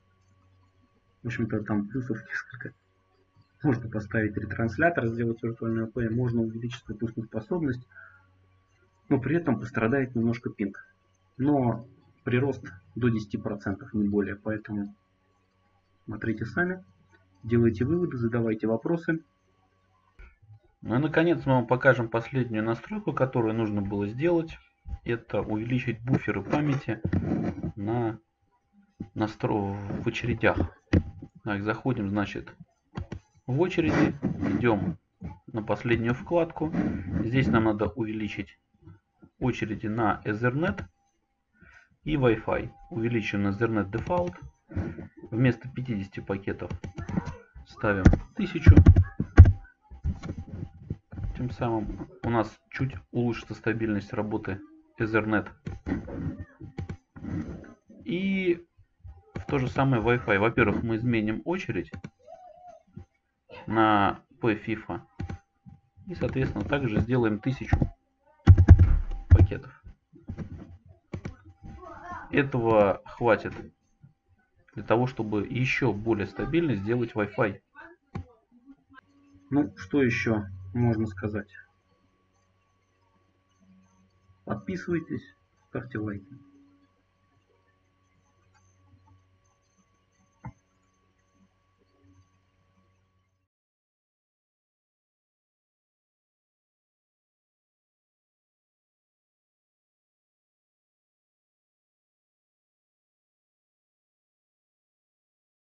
[SPEAKER 1] В общем-то, там плюсов несколько. Можно поставить ретранслятор, сделать виртуальную эй пи ай, можно увеличить пропускную способность, но при этом пострадает немножко пинг. Но прирост до десяти процентов, не более, поэтому смотрите сами, делайте выводы, задавайте вопросы.
[SPEAKER 2] Ну и наконец мы вам покажем последнюю настройку, которую нужно было сделать. Это увеличить буферы памяти на настрой в очередях. Так, заходим, значит, в очереди, идем на последнюю вкладку. Здесь нам надо увеличить очереди на Ethernet и Wi-Fi. Увеличим на Ethernet Default. Вместо пятидесяти пакетов ставим тысячу. Тем самым у нас чуть улучшится стабильность работы Ethernet. И в то же самое Wi-Fi. Во-первых, мы изменим очередь на пи фифа. И, соответственно, также сделаем тысячу пакетов. Этого хватит для того, чтобы еще более стабильно сделать Wi-Fi.
[SPEAKER 1] Ну, что еще можно сказать? Подписывайтесь, ставьте лайки.